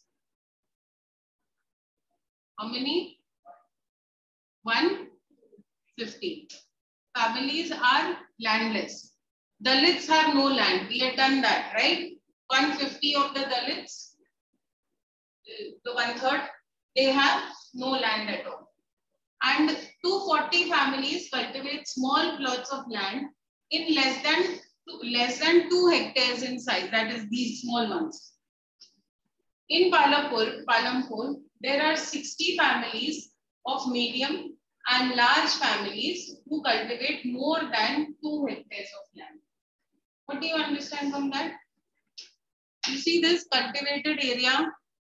how many? one hundred fifty families are landless. Dalits have no land. We had done that, right? one hundred fifty of the Dalits, the one third, they have no land at all. And two hundred forty families cultivate small plots of land in less than less than two hectares in size. That is these small ones. In Palampur, Palampur, there are sixty families of medium and large families who cultivate more than two hectares of land. What do you understand from that? You see this cultivated area?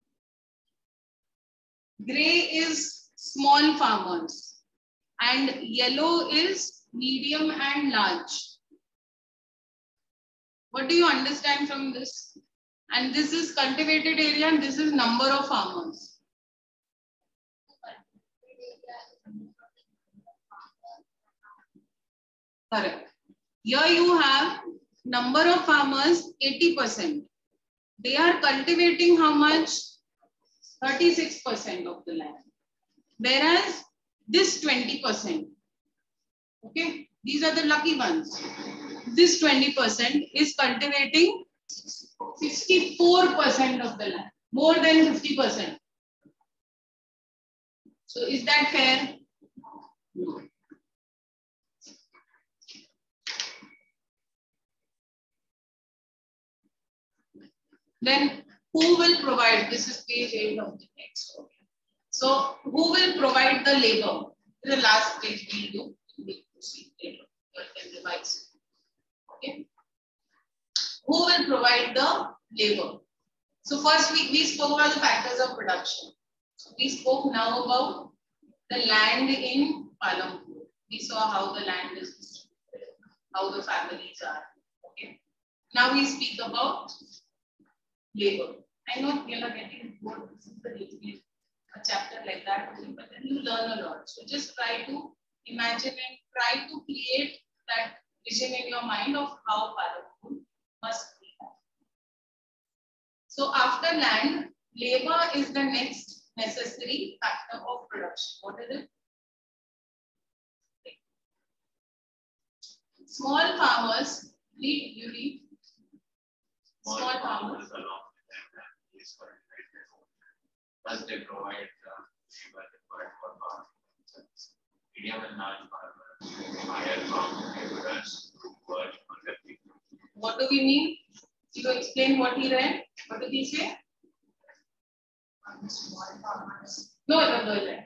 Gray is small farmers and yellow is medium and large. What do you understand from this? And this is cultivated area and this is number of farmers. Correct. Here you have number of farmers eighty percent. They are cultivating how much? thirty-six percent of the land. Whereas this twenty percent, okay, these are the lucky ones. This twenty percent is cultivating sixty-four percent of the land, more than fifty percent. So is that fair? No. Then who will provide? This is page eight of the text. Okay. So who will provide the labor? The last page we do. We'll proceed later. Okay. Who will provide the labor? So first we, we spoke about the factors of production. So we spoke now about the land in Palampur. We saw how the land is distributed, how the families are. Okay. Now we speak about labor. I know you're not getting bored. This is the easy a chapter like that, but then you learn a lot. So just try to imagine and try to create that vision in your mind of how Palampur must be. So after land, labor is the next necessary factor of production. What is it? Small farmers, read, you read. Small, Small farmers. farmers Thus, they provide uh, labor required for farming. Medium and large farmers hire farm laborers to work on their field. What do we mean? You to explain what he read? What did he say? Small farmers. No, no, no, no.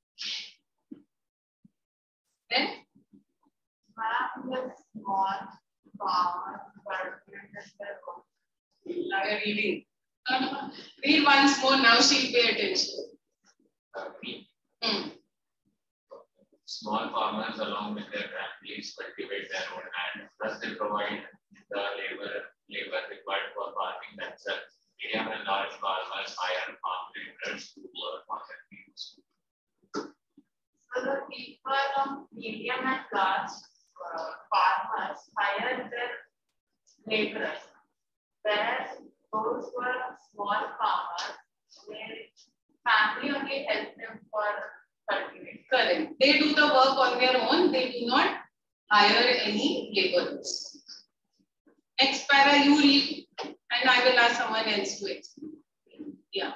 Then? Small farmers. Now you're reading. Uh, read once more, now she'll pay attention. Uh, hmm. Small farmers, along with their families, cultivate their own land. Thus, they provide the labor, labor required for farming themselves. Medium and large farmers hire farm laborers to work on their fields. So the people of medium and large uh, farmers hire their laborers, whereas those who are small farmers where family only helps them for cultivate. Correct. They do the work on their own. They do not hire any laborers. Next para you read, and I will ask someone else to explain. Yeah.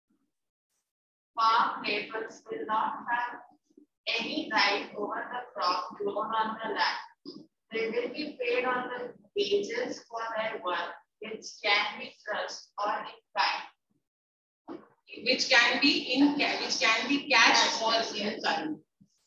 Farm laborers will not have any right over the crop grown on the land. They will be paid on the wages for their work, which can be trust or in kind. Which can be in which can be cash or in kind.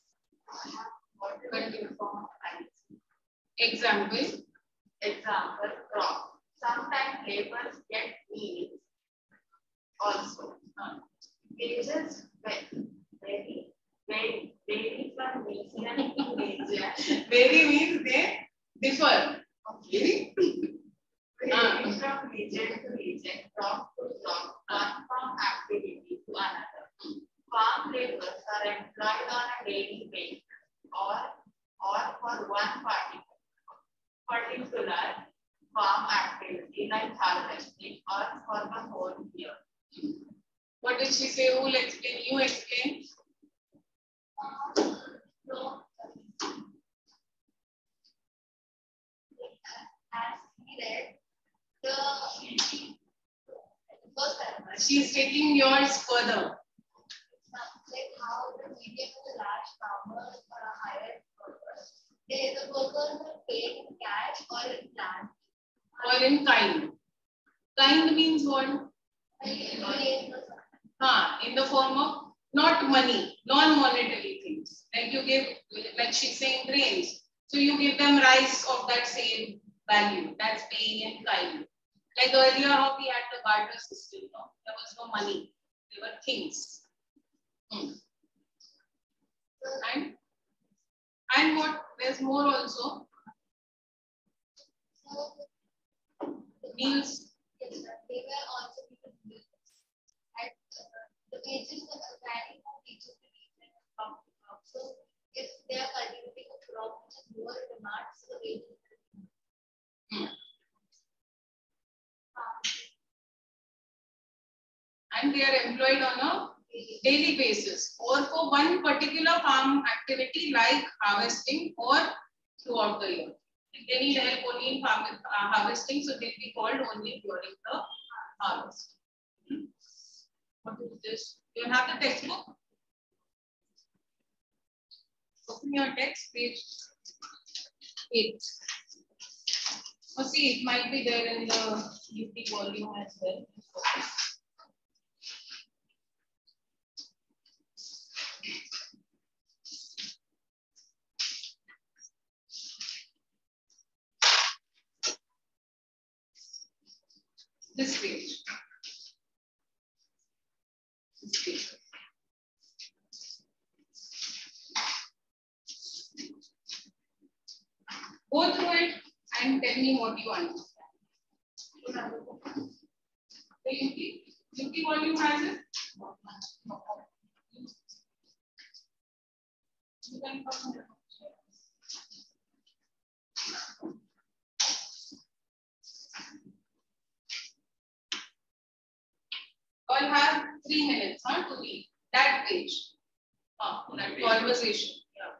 Example. Example, crop. Sometimes laborers get meals also. Uh, wages vary, vary, vary from region to region. Vary means they differ. Okay. Vary uh. from region to region, crop to crop, one farm activity to another. Farm laborers are employed on a daily basis or, or for one particular particular farm activity like harvesting or for the whole year. What did she say? Who will explain? You explain. Um, so, as we read, the first paragraph, She's taking yours further. like how the medium of the large farmers or a higher workers, they the workers are paid in cash or in land. Or in kind. Kind means what? Ah, in the form of not money, non-monetary things. Like you give, like she's saying, grains. So you give them rice of that same value. That's paying in kind. Like earlier, how we had the barter system. No? There was no money. There were things. Hmm. And and what? There's more also. So, Meals. yes, sir, they were also given bills. And uh, the wages were vary from region to region, crop to crop. So, if they are cultivating a crop which is lower in demand, so the wages will be Hmm. um, And they are employed on a daily basis or for one particular farm activity like harvesting or throughout the year. If they need help only in farm, uh, harvesting, so they'll be called only during the harvest. Hmm. What is this? You have the textbook? Open your text, page eight. Oh, see, it might be there in the U P volume as well. This page. This page. Go through it and tell me what you understand. The U P, U P volume has it? You can come here. All have three minutes huh, to read that page. Uh, that conversation. Yeah.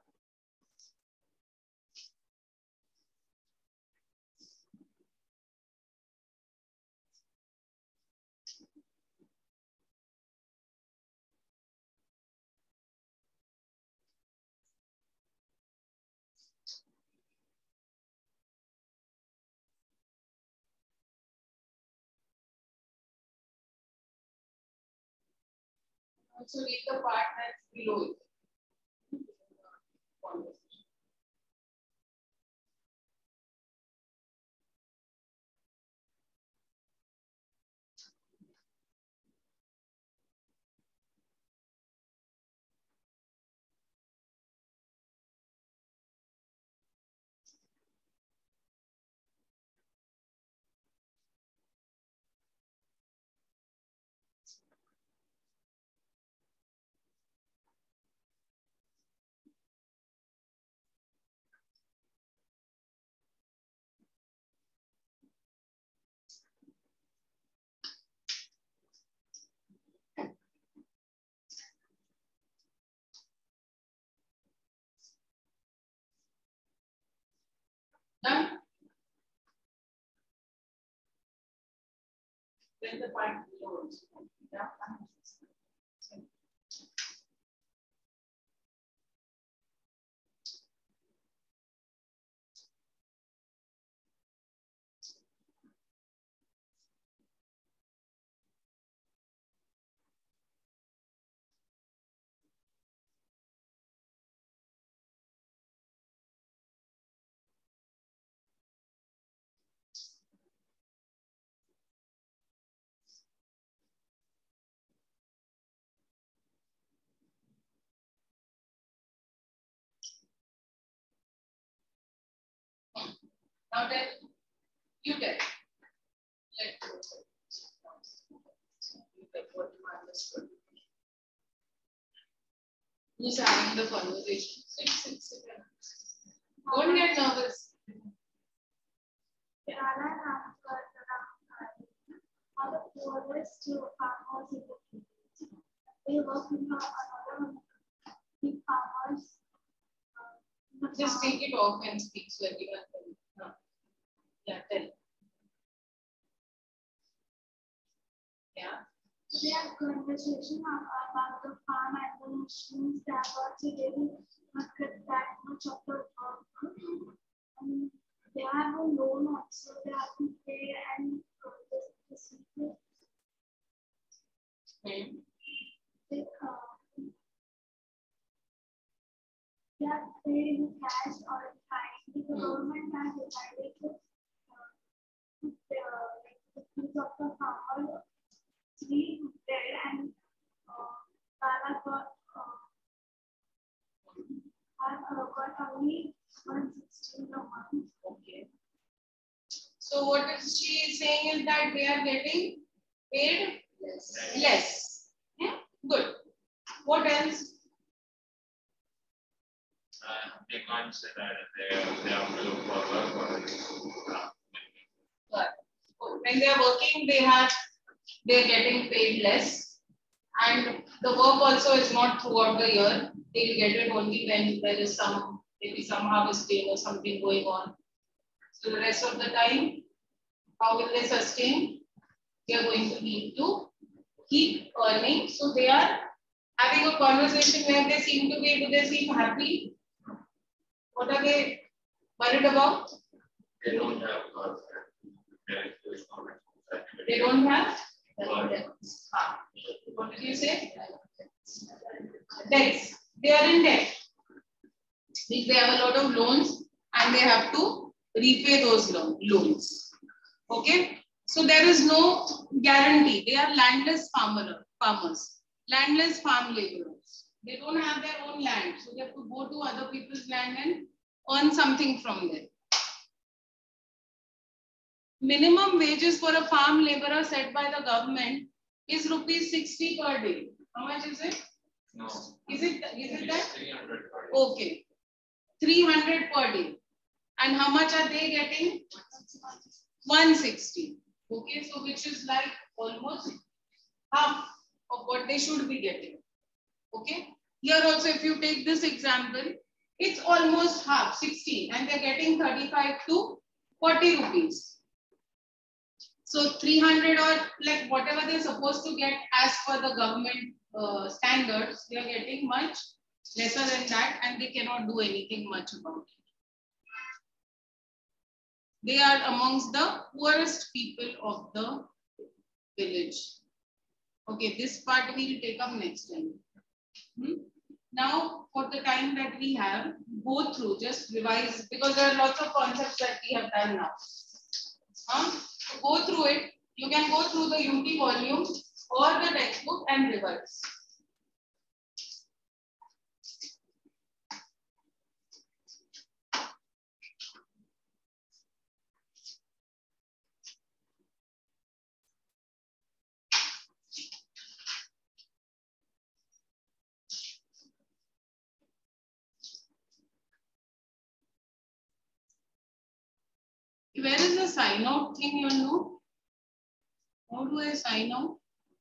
Also read the part that's below it. Then the part below also. Yeah. Now then, you tell. Let go. You tell what you understood. Who's having the conversation? Sit, sit, sit. Don't get nervous. All the poorest farmers in the village, they work in another big farmers. Just take it off and speak so everyone can. No. Yeah, tell. Yeah. They have conversation about the farm and the machines that are today not get that much of the work. And they have a loan also, they have to pay and this people. Hmm. They, uh, they are paid in cash or in kind. The Hmm. government has decided to uh, put the, like, the fees of the farmer three hundred and uh, Bala got uh, uh, got only one sixteen a month. Okay. So what is she saying is that they are getting paid less. Less. Yeah? Good. What else? Uh, they can't say that they, they have to look for work or Good. When they are working, they have they are getting paid less, and the work also is not throughout the year. They will get it only when there is some maybe some harvesting or something going on. So the rest of the time, how will they sustain? They are going to need to keep earning. So they are having a conversation where they seem to be, do they seem happy? What are they worried about? they don't have work. They don't have? Ah. What did you say? Debts. They are in debt. Means they have a lot of loans and they have to repay those lo loans. Okay? So there is no guarantee. They are landless farmer, farmers, landless farm laborers. They don't have their own land. So they have to go to other people's land and earn something from there. Minimum wages for a farm laborer set by the government is rupees sixty per day. How much is it? No. Is it is it that? three hundred. Okay. three hundred per day. And how much are they getting? one sixty. Okay, so which is like almost half of what they should be getting. Okay. Here also, if you take this example, it's almost half, sixty, and they're getting thirty-five to forty rupees. So three hundred or like whatever they're supposed to get as per the government uh, standards, they are getting much lesser than that, and they cannot do anything much about it. They are amongst the poorest people of the village. Okay, this part we will take up next time. Hmm? Now, for the time that we have, go through, just revise, because there are lots of concepts that we have done now. Huh? So go through it. You can go through the U T volume or the textbook and revise. Where is the sign out thing, you know? How do I sign out?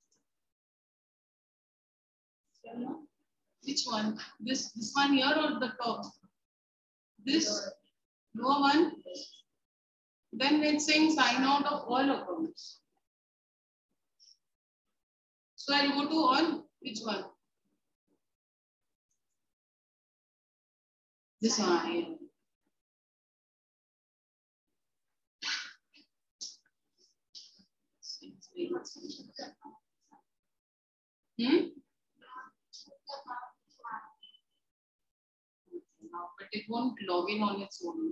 Which one? This this one here or the top? This lower one? Then it's saying sign out of all accounts. So I'll go to on which one? This one. Yeah. Hmm? But it won't log in on its own.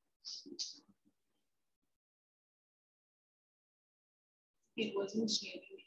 It wasn't sharing.